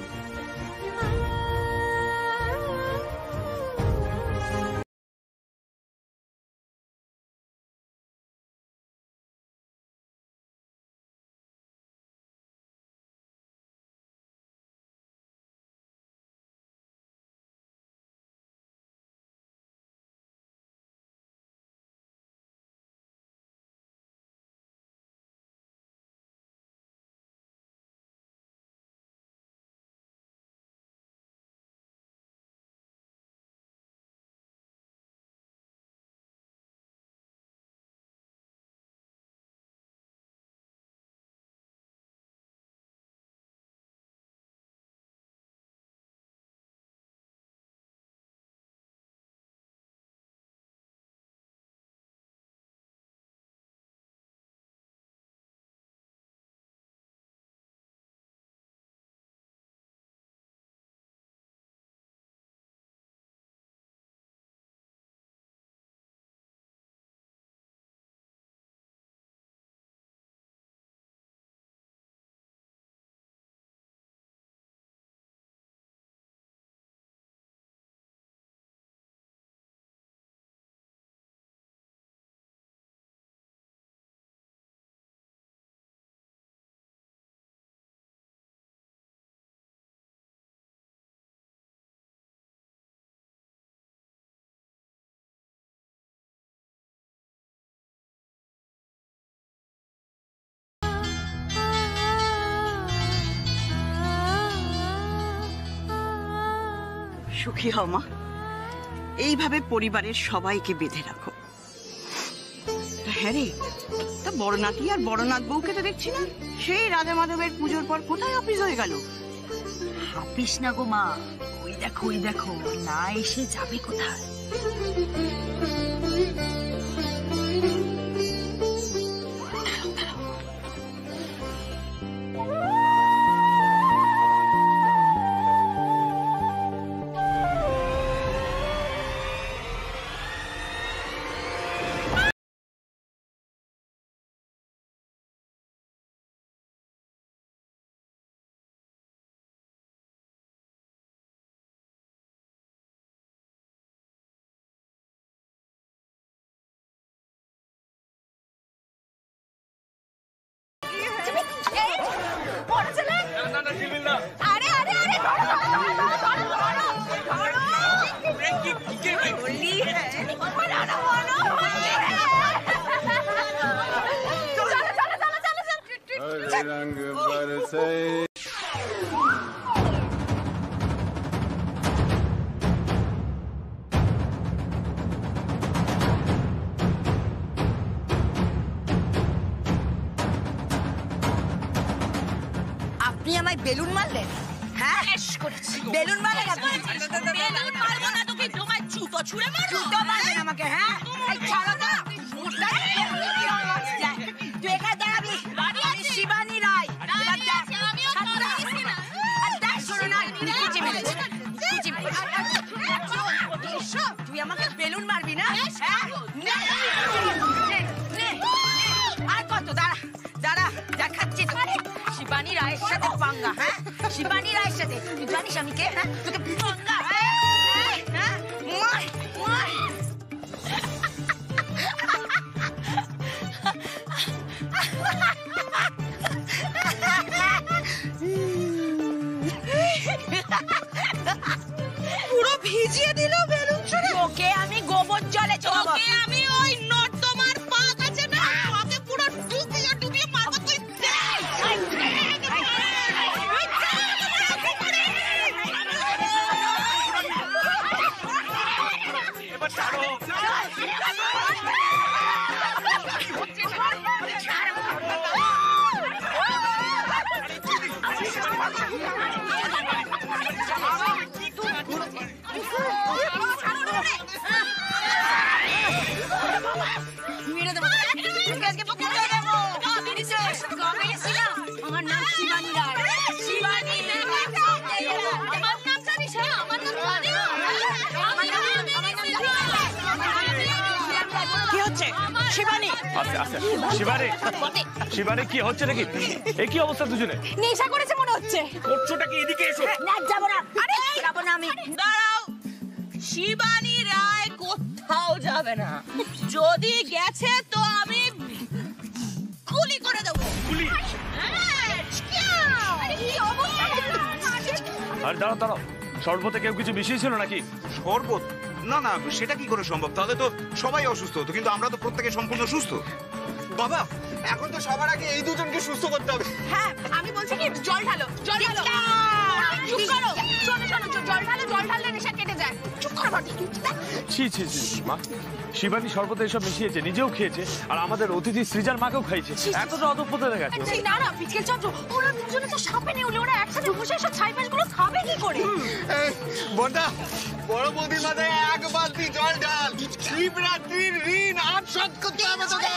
সুখী হও মা, এইভাবে পরিবারের সবাইকে বেঁধে রাখো। হ্যাঁ রে, তা বড় নাতি আর বড় নাত বউকে তো দেখছি না। সেই রাধা মাধবের পুজোর পর কোথায় অফিস হয়ে গেল? হাপিস না গো মা, ওই দেখো না এসে যাবে কোথায়? আপনি আমায় বেলুন মারলেন? হ্যাঁ, বেলুন মারলেন আপনি? বেলুন মারবো না তোকে, তোমার জুতো ছুঁড়ে মারবো। জুতো মারলেন আমাকে? হ্যাঁ, এই ছাড়ো তো। তুই এখানে দাঁড়াবি। আমি শিবানী রায়। তুই আমাকে বেলুন মারবি না? আর কত? দাঁড়া দাঁড়া, দেখাচ্ছি তোকে শিবানী রায়ের সাথে পাঙ্গা। হ্যাঁ, শিবানী রায়ের সাথে। তুই জানিস আমি কে? হ্যাঁ, তোকে পাঙ্গা। হ্যাঁ, বলে দেবো আজকে বলে দেবো। আমার নাম শিবানী রায়। শিবানী কি হচ্ছে শিবানী? শিবানী শিবানী কি হচ্ছে নাকি? এই কি অবস্থা দুজনে? নেশা করেছে মনে হচ্ছে। করছোটা কি? এদিকে এসো। না যাবো না, আরে যাবো না আমি। দাঁড়াও, শিবানী রায় কোথাও যাবে না। যদি গেছে তো আমি গুলি করে দেবো। আর দাঁড়াও দাঁড়াও, শরবতে কেউ কিছু মিশিয়েছিল নাকি? শরবত? না না, সেটা কি করে সম্ভব? তাহলে তো সবাই অসুস্থ হতো, কিন্তু আমরা তো প্রত্যেকে সম্পূর্ণ সুস্থ। বাবা, এখন তো সবার আগে এই দুজনকে সুস্থ করতে হবে। হ্যাঁ, আমি বলছি কি জল ঢালো, জল ঢালো। চুপ করো, শোনো শোনো, জল ঢালো, জল ঢাললে নেশা কেটে যায়। চুপ করো বাটি। ছি ছি ছি মা, শিবানী শরবতে এসব মিশিয়েছে, নিজেও খেয়েছে, আর আমাদের অতিথি সৃজার মাকেও খাইছে। এতটা অদম্পত হয়ে গেছে। না না পিছকেল চন্দ্র, ওরা দুজনে তো সাপে নেউলে, ওরা একসাথে বসে সব ছাইপাশগুলো খাবে কি করে? বড়দা, বড় বৌদির মাথায় এক বালতি জল ঢাল। শিবরাত্রির ঋণ আজ শোধ করতে হবে তোকে।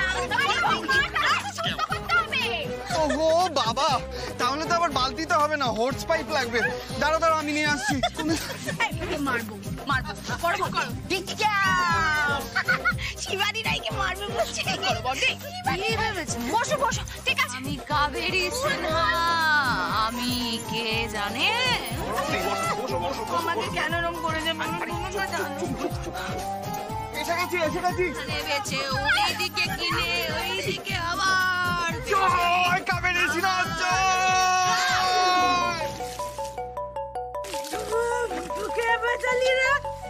ওহো বাবা, তাহলে তো আবার বালতিতে হবে না, হোর্স পাইপ লাগবে। দাঁড়াও দাঁড়াও, আমি নিয়ে আসছি। মারবো মারবো, করবো করো। শিবানী রায়কে মারবে বলছে। বসো বসো, ঠিক আছে। আমি কাবেরী সিনহা, আমি কে জানে আমাকে কেন রং করে যাবে? এসে গেছি এসে গেছি। বেছে ওইদিকে কিনে ওইদিকে আবার জয় কাবেরী সিনহা জয়। কে বাঁচালি রে?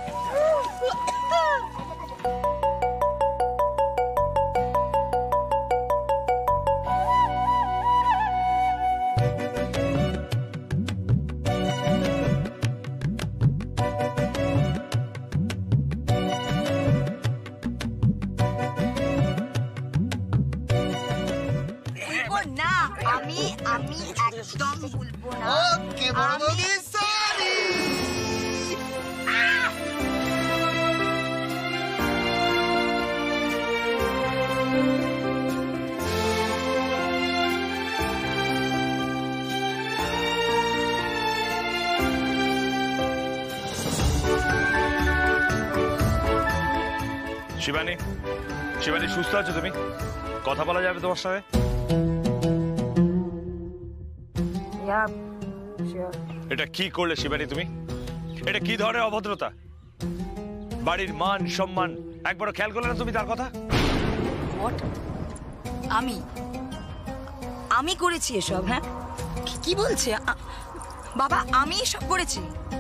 না, আমি একদম বলবো না। ওকে বড় বৌদি, সরি। শিবানী, শিবানী সুস্থ আছো তুমি? কথা বলা যাবে তোমার সাথে? এটা কি করলে শিবানী তুমি? এটা কি ধরনের অভদ্রতা? বাড়ির মান সম্মান একবারও খেয়াল করলে না তুমি তার কথা? আমি করেছি এসব? হ্যাঁ, কি বলছে বাবা? আমি এসব করেছি?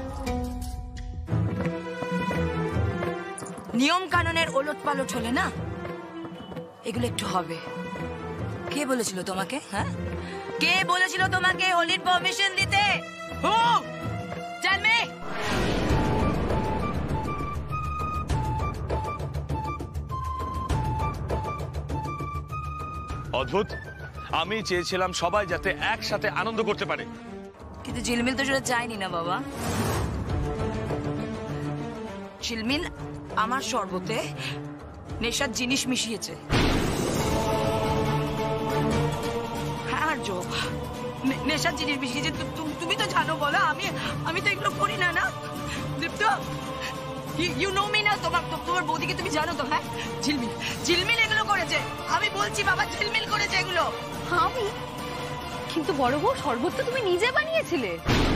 নিয়ম কানুনের ওলট পালট হলে না এগুলো একটু হবে। কে বলেছিল তোমাকে? হ্যাঁ, কে বলেছিল তোমাকে হোলির পারমিশন দিতে? অদ্ভুত, আমি চেয়েছিলাম সবাই যাতে একসাথে আনন্দ করতে পারে, কিন্তু ঝিলমিল তো সেটা চাইনি না বাবা। ঝিলমিল আমার শরবতে নেশার জিনিস মিশিয়েছে। হ্যাঁ, নেশার জিনিস মিশিয়েছে। তুমি তো জানো, বলো। আমি তো এগুলো করি না। না দীপ্ত, ইউ নো মি না? তোমার বৌদিকে তুমি জানো তো? হ্যাঁ, ঝিলমিল এগুলো করেছে। আমি বলছি বাবা, ঝিলমিল করেছে এগুলো। আমি? কিন্তু বড় বউ, শরবত তো তুমি নিজে বানিয়েছিলে।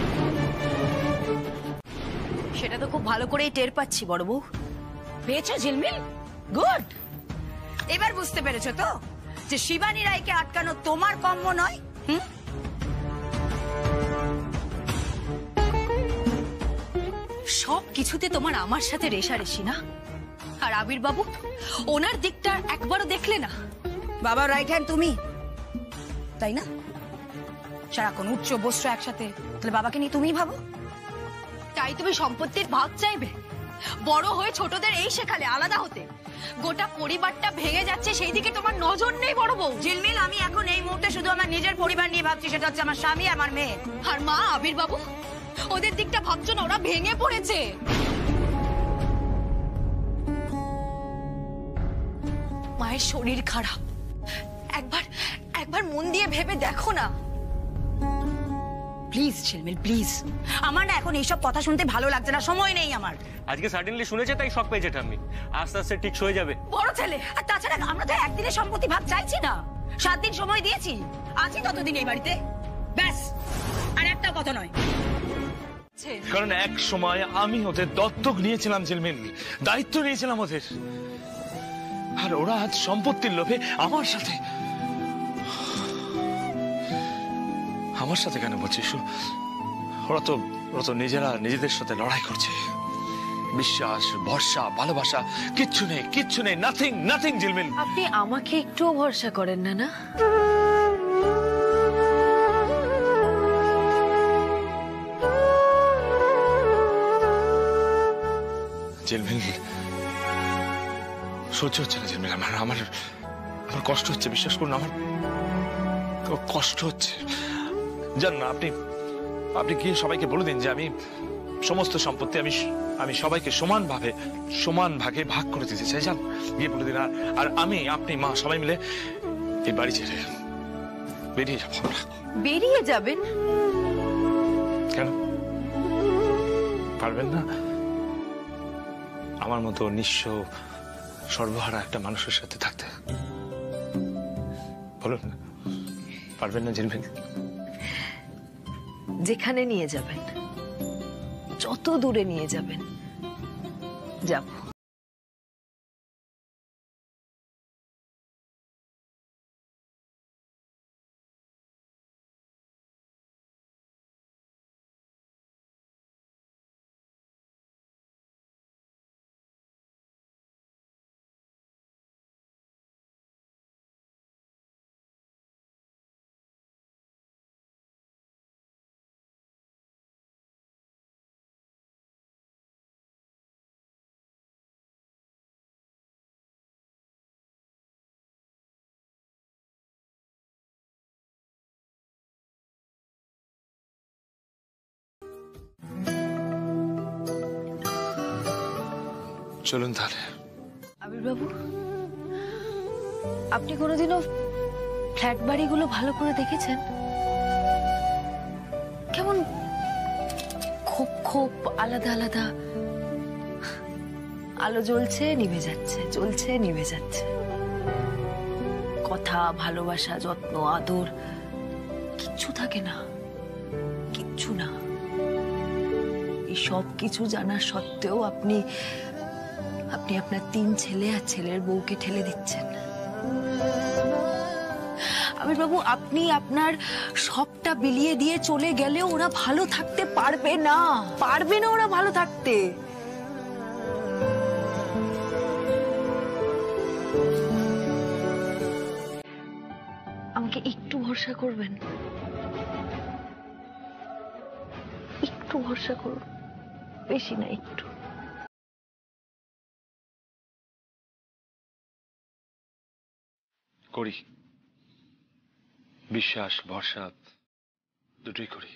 সেটা তো খুব ভালো করেই টের পাচ্ছি বড় বউ। পেয়েছো ঝিলমিল? গুড। এবার বুঝতে পেরেছো তো যে শিবানী রায়কে আটকানো তোমার কম্য নয়? সব কিছুতে তোমার আমার সাথে রেশারেশি না? আর আবির বাবু, ওনার দিকটা একবারও দেখলে না? বাবা রাইট হ্যান্ড তুমি, তাই না? সারাক্ষণ উচ্চ বস্ত্র একসাথে, তাহলে বাবাকে নিয়ে তুমিই ভাবো। তাই তুমি সম্পত্তির ভাগ চাইবে? বড় হয়ে ছোটদের এই শেখালে আলাদা হতে। গোটা পরিবারটা ভেঙে যাচ্ছে, সেই দিকে তোমার নজর নেই বড় বউ। ঝিলমিল, আমি এখন এই মুহূর্তে শুধু আমার নিজের পরিবার নিয়ে ভাবছি, সেটা হচ্ছে আমার স্বামী, আমার মেয়ে। আর মা, আবির বাবু, ওদের দিকটা ভাবছো না? ওরা ভেঙে পড়েছে। মায়ের শরীর খারাপ, একবার একবার মন দিয়ে ভেবে দেখো না। প্লিজ ঝিলমিল প্লিজ, আমার না এখন এইসব কথা শুনতে ভালো লাগছে না, সময় নেই আমার। আজকে সাডেনলি শুনেছে তাই শক পেয়েছে ঠাম্মি, আস্তে আস্তে ঠিক হয়ে যাবে। বড় ছেলে, আর তাছাড়া আমরা তো একদিনের সম্পত্তি ভাগ চাইছি না, 7 দিন সময় দিয়েছি, আছি ততদিন এই বাড়িতে, ব্যাস, আর একটা কথা নয়। কারণ এক সময় আমি ওদের দত্তক নিয়েছিলাম ঝিলমিল, দায়িত্ব নিয়েছিলাম ওদের, আর ওরা আজ সম্পত্তির লোভে আমার সাথে কেন বলছিস? ওরা তো নিজেদের সাথে লড়াই করছে। বিশ্বাস, ভরসা, ভালোবাসা কিচ্ছু নেই, নাথিং ঝিলমিল। আপনি আমাকে একটুও ভরসা করেন না না? ঝিলমিল সহ্য হচ্ছে না ঝিলমিল, আমার কষ্ট হচ্ছে, বিশ্বাস করুন আমার কষ্ট হচ্ছে। জান না, আপনি গিয়ে সবাইকে বলে দিন যে আমি সমস্ত সম্পত্তি আমি সবাইকে সমান ভাগে ভাগ করে দিতে চাই। যান, গিয়ে বলে দিন। আর আমি, আপনি, মা সবাই মিলে এই বাড়ি ছেড়ে বেরিয়ে যাবো। বেরিয়ে যাবেন? কেন পারবেন না? আমার মতো নিঃস্ব সর্বহারা একটা মানুষের সাথে থাকতে বলুন না, পারবেন না ঝিলমিল? যেখানে নিয়ে যাবেন, যত দূরে নিয়ে যাবেন যাব। চলুন তাহলে। আবির বাবু, আপনি কোনোদিনও ফ্ল্যাট বাড়িগুলো ভালো করে দেখেছেন? কেমন খোপ আলাদা আলাদা, আলো জ্বলছে নিভে যাচ্ছে, জ্বলছে নিভে যাচ্ছে, কথা, ভালোবাসা, যত্ন, আদর কিচ্ছু থাকে না, কিচ্ছু না। এই সব কিছু জানা সত্ত্বেও আপনি আপনার 3 ছেলে আর ছেলের বউকে ঠেলে দিচ্ছেন। আবির বাবু, আপনি আপনার সবটা বিলিয়ে দিয়ে চলে গেলেও ওরা ভালো থাকতে পারবে না ওরা ভালো থাকতে। আমাকে একটু ভরসা করবেন, একটু ভরসা করুন, বেশি না, একটু। করি, বিশ্বাস, ভরসা দুটোই করি।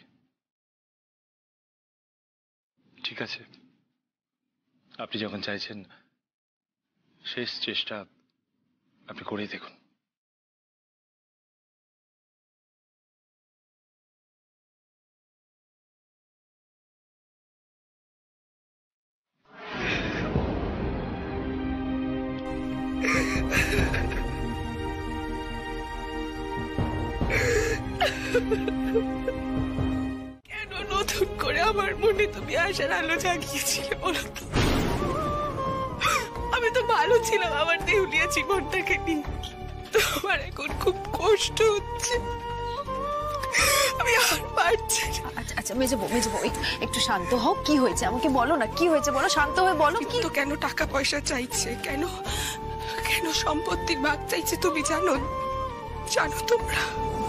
ঠিক আছে, আপনি যখন চাইছেন শেষ চেষ্টা আপনি করেই দেখুন। কেন নতুন করে আমার মনে তুমি আশার আলো জাগিয়েছিলে বলো তো? আমি তো ভালো ছিলাম আমার দেউলিয়া জীবনটাকে নিয়ে, তোমার এখন খুব কষ্ট হচ্ছে, আমি আর পারছি না। আচ্ছা মেজবো, একটু শান্ত হও। কি হয়েছে আমাকে বলো না, কি হয়েছে বলো, শান্ত হয়ে বলো। কি তো কেন টাকা পয়সা চাইছে, কেন সম্পত্তির ভাগ চাইছে তুমি জানো তোমরা?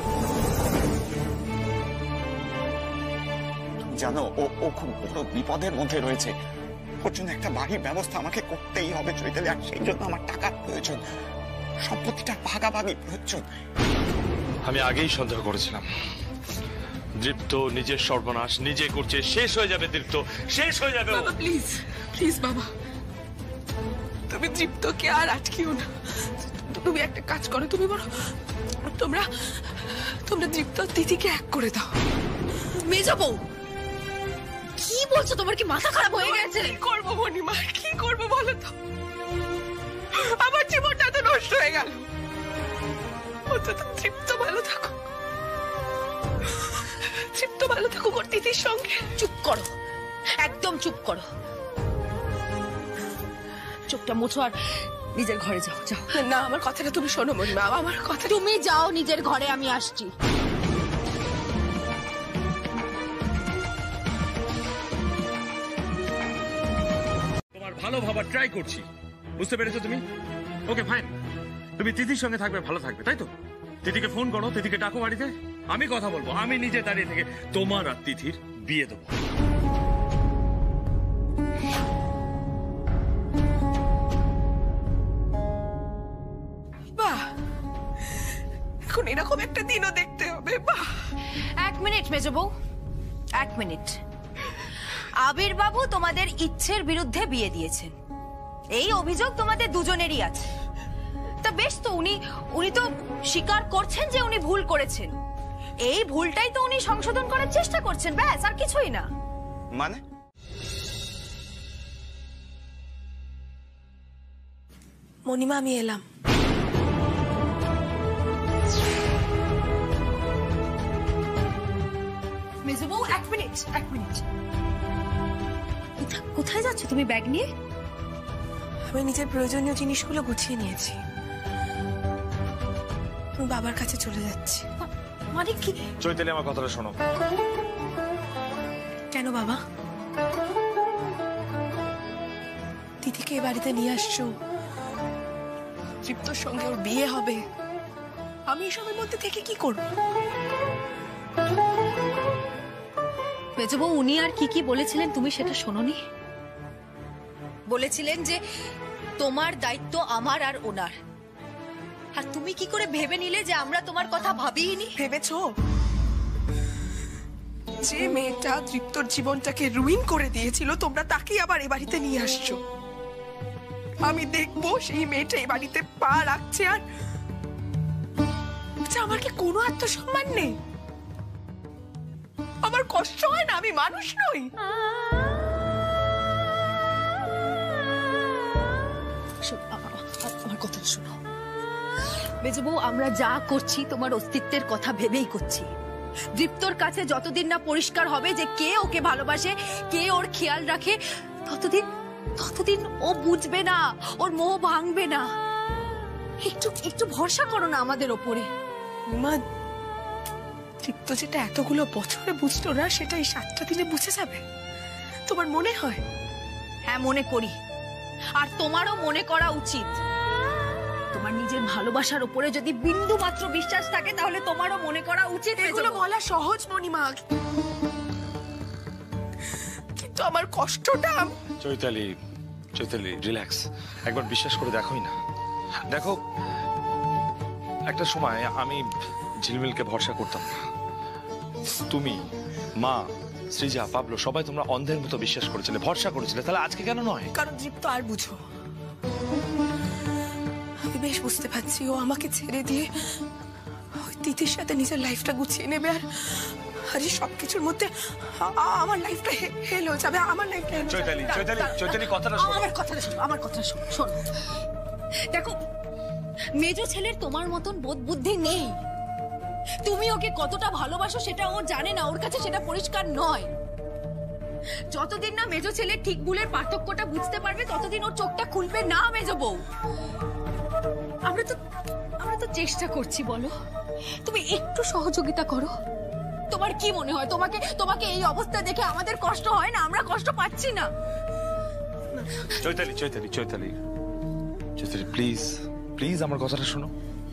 জানো ও খুব বড় বিপদের মধ্যে রয়েছে, ওর জন্য একটা বাড়ির ব্যবস্থা আমাকে করতেই হবে চৈতালি, আর সেই জন্য আমার টাকার প্রয়োজন, সম্পত্তিটা ভাগাভাগি প্রয়োজন। আমি আগেই সন্দেহ করেছিলাম দীপ্ত নিজের সর্বনাশ নিজে করছে, শেষ হয়ে যাবে দীপ্ত, শেষ হয়ে যাবে। বাবা প্লিজ বাবা, তুমি দীপ্তকে আর আটকিও না, তুমি একটা কাজ করো, তুমি বলো তোমরা তোমরা দীপ্ত দিদিকে এক করে দাও। মেজো বউ কি বলছো? তোমার কি মাথা খারাপ হয়ে গেছে? কি করবো মণিমা, কি করবো বলো তো? আমার জীবনটা তো নষ্ট হয়ে গেল। অন্তত তৃপ্ত ভালো থাকো, তৃপ্ত ভালো থাকো ওর দিদির সঙ্গে। চুপ করো, একদম চুপ করো। চোখটা মুছো আর নিজের ঘরে যাও। যাও না, আমার কথাটা তুমি শোনো মণিমা, আমার কথা। তুমি যাও নিজের ঘরে, আমি আসছি। তোমার ভালো ভাবার ট্রাই করছি, বুঝতে পেরেছো তুমি? ওকে ফাইন, তুমি তিথির সঙ্গে থাকবে, ভালো থাকবে, তাই তো? তিথিকে ফোন করো, তিথিকে ডাকো বাড়িতে, আমি কথা বলবো, আমি নিজে দাঁড়িয়ে থেকে তোমার আর তিথির বিয়ে দেবো। বাহ, এখন এরকম একটা দিনও দেখতে হবে। বাহ, এক মিনিট মেজো বউ, এক মিনিট। আবির বাবু তোমাদের ইচ্ছের বিরুদ্ধে বিয়ে দিয়েছেন, এই অভিযোগ তোমাদের দুজনেরই আছে। তা বেশ, তো উনি তো স্বীকার করছেন যে উনি ভুল করেছেন। এই ভুলটাই তো উনি সংশোধন করার চেষ্টা করছেন, ব্যাস, আর কিছুই না। মানে মণিমা আমি এলাম। মেজো বউ এক মিনিট, এক মিনিট। কোথায় যাচ্ছ তুমি ব্যাগ নিয়ে? আমি নিজের প্রয়োজনীয় জিনিসগুলো গুছিয়ে নিয়েছি, আমি বাবার কাছে চলে যাচ্ছি। মানে কি? চৈতালি, আমার কথাটা শোনো। কেন বাবা? দিদিকে এ বাড়িতে নিয়ে আসছো, তৃপ্তর সঙ্গে ওর বিয়ে হবে, আমি এসবের মধ্যে থেকে কি করব? মেজো বউ উনি আর কি কি বলেছিলেন তুমি সেটা শোনোনি? বলেছিলেন যে তোমার দায়িত্ব আমার আর ওনার, আর তুমি কি করে ভেবে নিলে যে আমরা তোমার কথা ভাবিনি? ভেবেছো যে মেয়েটা তৃপ্তর জীবনটাকে রুইন করে দিয়েছিল, তোমরা তাকেই আবার এ বাড়িতে নিয়ে আসছো। আমি দেখবো সেই মেয়েটা এ বাড়িতে পা রাখছে, আর আমার কি কোনো আত্মসম্মান নেই? আমার কষ্ট হয় না? আমি মানুষ নই? আমার কথা শোনো মেজো বউ, আমরা যা করছি তোমার অস্তিত্বের কথা ভেবেই করছি। দীপ্তর কাছে যতদিন না পরিষ্কার হবে যে কে ওকে ভালোবাসে, কে ওর খেয়াল রাখে, ততদিন ও বুঝবে না, ওর মোহ ভাঙবে না। একটু ভরসা করো না আমাদের ওপরে। মা, তৃপ্ত যেটা এতগুলো বছরে বুঝতো না, সেটা এই 7টা দিনে বুঝে যাবে তোমার মনে হয়? হ্যাঁ, মনে করি। আর তোমারও মনে করা উচিত। তোমার নিজের ভালোবাসার উপরে যদি বিন্দু মাত্র বিশ্বাস থাকে, তাহলে তোমারও মনে করা উচিত। এগুলো বলা সহজ মণিমা, কিন্তু আমার কষ্টটা। চৈতালি, চৈতালি, রিল্যাক্স, একবার বিশ্বাস করে দেখোই না। দেখো, একটা সময় আমি ঝিলমিলকে ভরসা করতাম না। তুমি, মা, সৃজা, পাবলো, সবাই তোমরা অন্ধের মতো বিশ্বাস করেছিলে, ভরসা করেছিলে। তাহলে আজকে কেন নয়? কারণ দীপ্ত আর বুঝো, আমি বেশ বুঝতে পারছি ও আমাকে ছেড়ে দিয়ে ওই তিথির সাথে নিজের লাইফটা গুছিয়ে নেবে, আর এই সবকিছুর মধ্যে আমার লাইফটা হেল হয়ে যাবে। আমার লাইফটা চৈতালি, চৈতালি, চৈতালি, কথাটা শোনো। আমার কথাটা শোনো, আমার কথাটা শোনো। শোনো, দেখো, মেজো ছেলের তোমার মতন বোধ বুদ্ধি নেই। তুমি ওকে কতটা ভালোবাসো সেটা ও জানে না, ওর কাছে সেটা পরিষ্কার নয়। যতদিন না মেজো ছেলে ঠিক ভুলের পার্থক্যটা বুঝতে পারবে, ততদিন ওর চোখটা খুলবে না মেজো বউ। আমরা তো চেষ্টা করছি, বলো, তুমি একটু সহযোগিতা করো। তোমার কি মনে হয় তোমাকে এই অবস্থা দেখে আমাদের কষ্ট হয় না? আমরা কষ্ট পাচ্ছি না? চৈতালি, চৈতালি, চৈতালি, চৈতালি, প্লিজ, প্লিজ আমার কথাটা শোনো।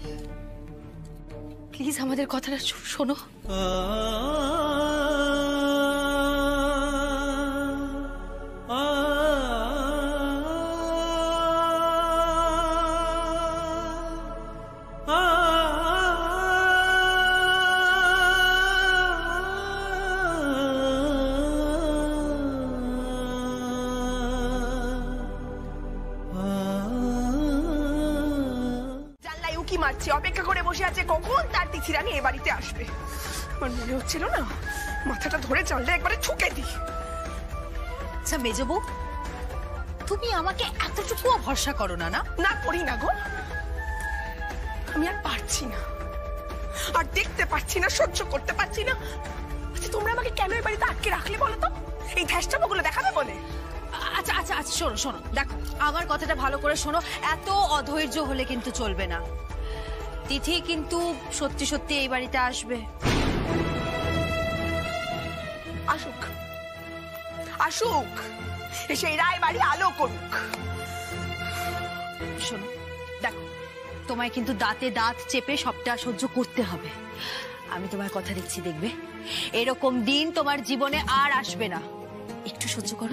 প্লিজ আমাদের কথাটা শোনো। উকি মারছে, অপেক্ষা করে বসে আছে কখন তার তিথি রানী এ বাড়িতে আসবে। আমার মনে হচ্ছিল না মাথাটা ধরে চালটা একবারে ঠুকে দিই। আচ্ছা মেজো বউ, তুমি আমাকে এতটুকুও ভরসা করো না? না না করি না গো, আমি আর পারছি না, আর দেখতে পাচ্ছি না, সহ্য করতে পারছি না। আচ্ছা তোমরা আমাকে কেন এই বাড়িতে আটকে রাখলে বলো তো? এই ধ্যাসটাগুলো দেখাবে বলে? আচ্ছা আচ্ছা আচ্ছা শোনো শোনো, দেখো আমার কথাটা ভালো করে শোনো, এত অধৈর্য হলে কিন্তু চলবে না। তিথি কিন্তু সত্যি সত্যি এই বাড়িতে আসবে। আসুক আসুক, এসে এই রায় বাড়ি আলো করুক। শোনো দেখো, তোমায় কিন্তু দাঁতে দাঁত চেপে সবটা সহ্য করতে হবে। আমি তোমার কথা দিচ্ছি, দেখবে এরকম দিন তোমার জীবনে আর আসবে না। একটু সহ্য করো।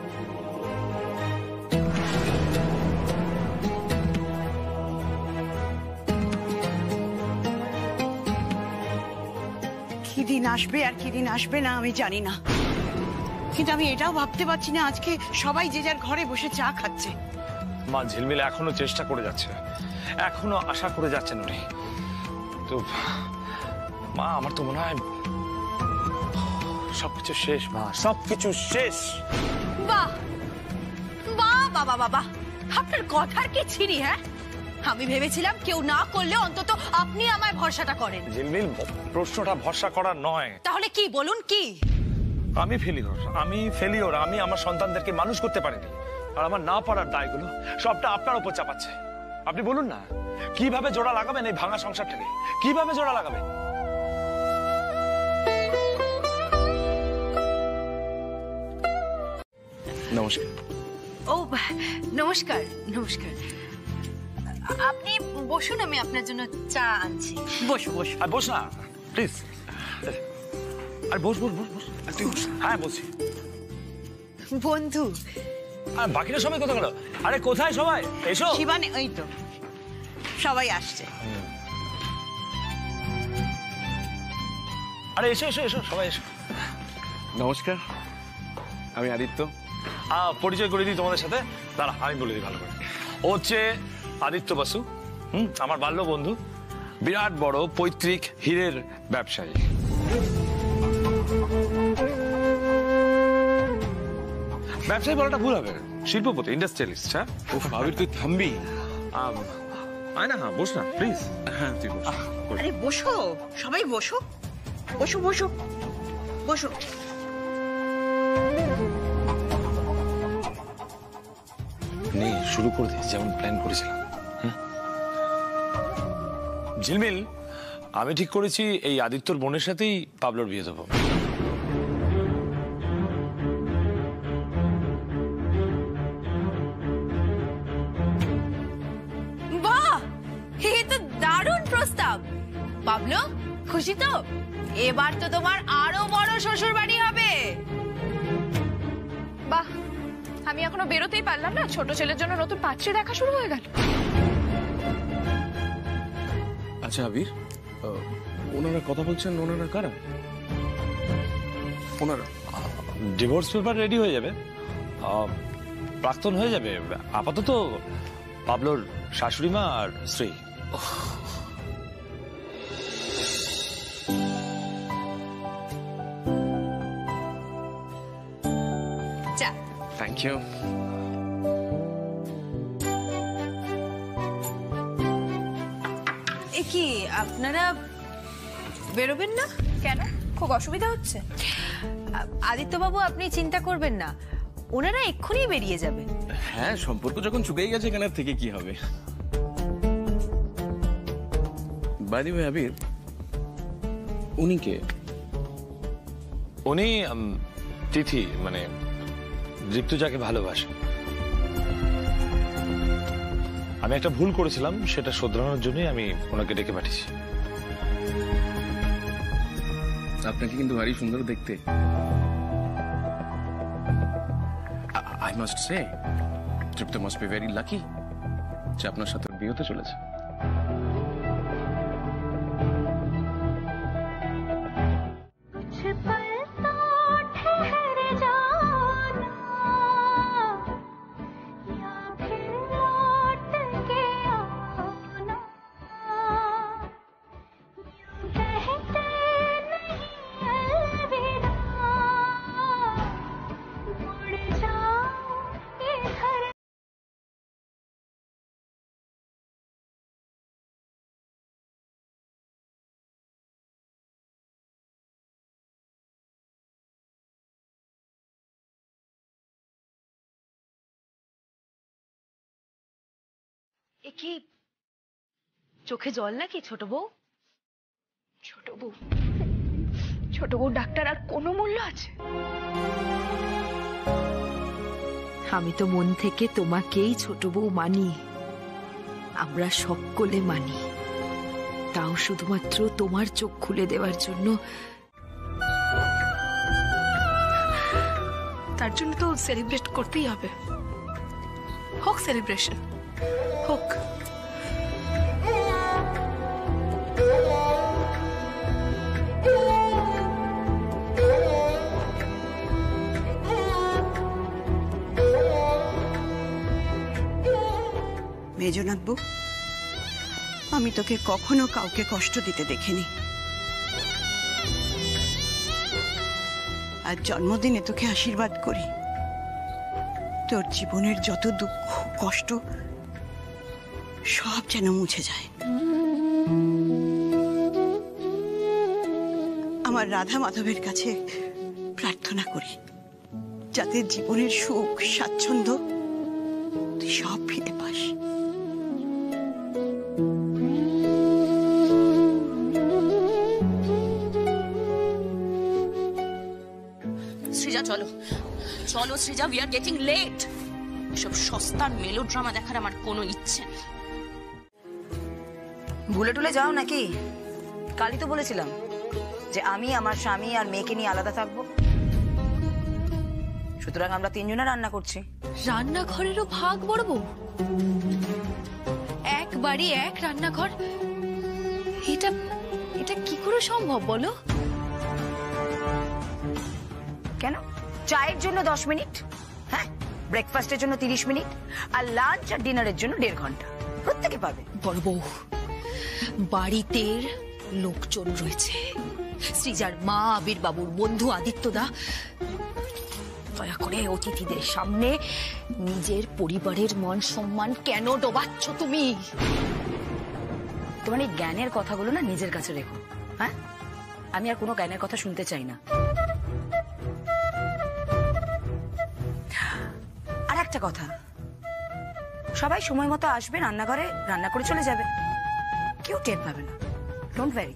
কি দিন আসবে আর কি দিন আসবে না আমি জানি না, কিন্তু আমি এটাও ভাবতে পারছি না আজকে সবাই যে যার ঘরে বসে চা খাচ্ছে। মা ঝিলমিল এখনো চেষ্টা করে যাচ্ছে, এখনো আশা করে যাচ্ছেন উনি। তো মা আমার তো মনে হয় সবকিছু শেষ, মা সবকিছু শেষ। বাহ বাহ বাবা বাবা, আপনার কথার কি ছিরি? হ্যাঁ, আমি ভেবেছিলাম কেউ না করলে অন্তত আপনি আমায় ভরসাটা করেন। ঝিলমিল প্রশ্নটা ভরসা করার নয়। তাহলে কি বলুন? কি? আমি ফেলিওর, আমি আমার সন্তানদেরকে মানুষ করতে পারিনি, আর আমার না পারার দায়গুলো সবটা আপনার উপর চাপাচ্ছে। আপনি বলুন না, কিভাবে জোড়া লাগাবেন এই ভাঙা সংসারটাকে? কিভাবে জোড়া লাগাবেন? নমস্কার। ও নমস্কার নমস্কার, আপনি বসুন, আমি আপনার জন্য চা আনছি। বসো বসো। আর বস না প্লিজ। আর বস বস বস বস, তুই বস। হ্যাঁ বসি। বন্ধু। আর বাকিরা সবাই কোথায় গেল? আরে কোথায় সবাই? এসো। শিবানী, ওই তো সবাই আসছে। আরে এসো এসো এসো, সবাই এসো। নমস্কার, আমি আদিত্য। পরিচয় করে দিই তোমাদের সাথে, দাঁড়া আমি বলে দিই ভালো করে। ও হচ্ছে আদিত্য বাসু, আমার বাল্য বন্ধু, বিরাট বড় পৈতৃক হীরের ব্যবসায়ী। ব্যবসায়ী বলাটা ভুল হবে, শিল্পপতি, ইন্ডাস্ট্রিয়ালিস্ট। হ্যাঁ ভাবির তুই থামবি? আয় না, হ্যাঁ বস না প্লিজ। হ্যাঁ তুই বস। আরে বসো, সবাই বসো বসো বসো বসো। নেই, শুরু করে দিই যেমন প্ল্যান করেছিলাম। ঝিলমিল, আমি ঠিক করেছি এই আদিত্যর বোনের সাথেই পাবলোর বিয়ে দেবো। বাহ, এই তো দারুণ প্রস্তাব। পাবলো, খুশি তো? এবার তো তোমার আরো বড় শ্বশুর বাড়ি হবে। বাহ, আমি এখনো বেরোতেই পারলাম না, ছোট ছেলের জন্য নতুন পাত্রী দেখা শুরু হয়ে গেল। আচ্ছা আবির, ওনারা কথা বলছেন, ওনারা কারা? ওনারা ডিভোর্স পেপার রেডি হয়ে যাবে, প্রাক্তন হয়ে যাবে। আপাতত পাবলোর শাশুড়ি মা আর স্ত্রী। Thank you. এ কি, আপনারা বেরোবেন না কেন? খুব অসুবিধা হচ্ছে? আদিত্যবাবু, আপনি চিন্তা করবেন না, ওনারা এক্ষুনি বেরিয়ে যাবেন। হ্যাঁ, সম্পর্ক যখন চুকেই গেছে এখানে থেকে কি হবে? বাই দ্য ওয়ে আবির, উনি কে? উনি তিথি, মানে দীপ্ত যাকে ভালোবাসে। আমি একটা ভুল করেছিলাম, সেটা শোধরানোর জন্যই আমি ওনাকে ডেকে পাঠিয়েছি। আপনাকে কিন্তু ভারী সুন্দর দেখতে। আই মাস্ট সে, তৃপ্ত মাস্ট বি ভেরি লাকি যে আপনার সাথে বিয়ে হতে চলেছে। এ কি চোখে জল নাকি ছোট বউ? ছোট বউ ডাক্তার আর কোনো মূল্য আছে? আমি তো মন থেকে তোমাকেই ছোট বউ মানি, আমরা সকলে মানি, তাও শুধুমাত্র তোমার চোখ খুলে দেওয়ার জন্য। তার জন্য তো সেলিব্রেট করতেই হবে। হোক সেলিব্রেশন, হোক। মেজনাথবু, আমি তোকে কখনো কাউকে কষ্ট দিতে দেখিনি, আর জন্মদিনে তোকে আশীর্বাদ করি তোর জীবনের যত দুঃখ কষ্ট সব যেন মুছে যায়। আমার রাধা মাধবের কাছে প্রার্থনা করি যাতে জীবনের সুখ স্বাচ্ছন্দ্য তুই সব ফিরে পাস। সৃজা চলো চলো Srija, we are getting late. সব সস্তার মেলোড্রামা দেখার আমার কোনো ইচ্ছে নেই। ভুলে টুলে যাও নাকি? কালই তো বলেছিলাম যে আমি আমার স্বামী আর মেয়েকে নিয়ে আলাদা থাকবো, সুতরাং আমরা তিনজনে রান্না করছি। রান্নাঘরেরও ভাগ বড় বউ? এক বাড়ি এক রান্নাঘর, এটা এটা কি করে সম্ভব বলো? কেন? চায়ের জন্য 10 মিনিট, হ্যাঁ, ব্রেকফাস্টের জন্য 30 মিনিট, আর লাঞ্চ আর ডিনারের জন্য 1.5 ঘন্টা প্রত্যেকে পাবে। বড় বউ, বাড়িতে লোকজন রয়েছে, সৃজার মা, আবির বাবুর বন্ধু আদিত্যদা, দয়া করে অতিথিদের সামনে নিজের পরিবারের মান সম্মান কেন ডোবাচ্ছ তুমি? তোমার এই জ্ঞানের কথাগুলো না নিজের কাছে রেখো, হ্যাঁ? আমি আর কোনো জ্ঞানের কথা শুনতে চাই না। আর একটা কথা, সবাই সময় মতো আসবে, রান্নাঘরে রান্না করে চলে যাবে, কেউ টের পাবে না। Don't worry.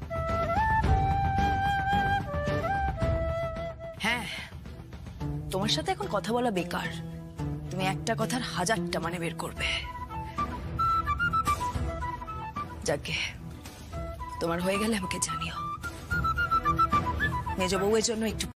হ্যাঁ, তোমার সাথে এখন কথা বলা বেকার, তুমি একটা কথার 1000টা মানে বের করবে। যাকে তোমার হয়ে গেলে আমাকে জানিও। মেজ বউয়ের জন্য একটু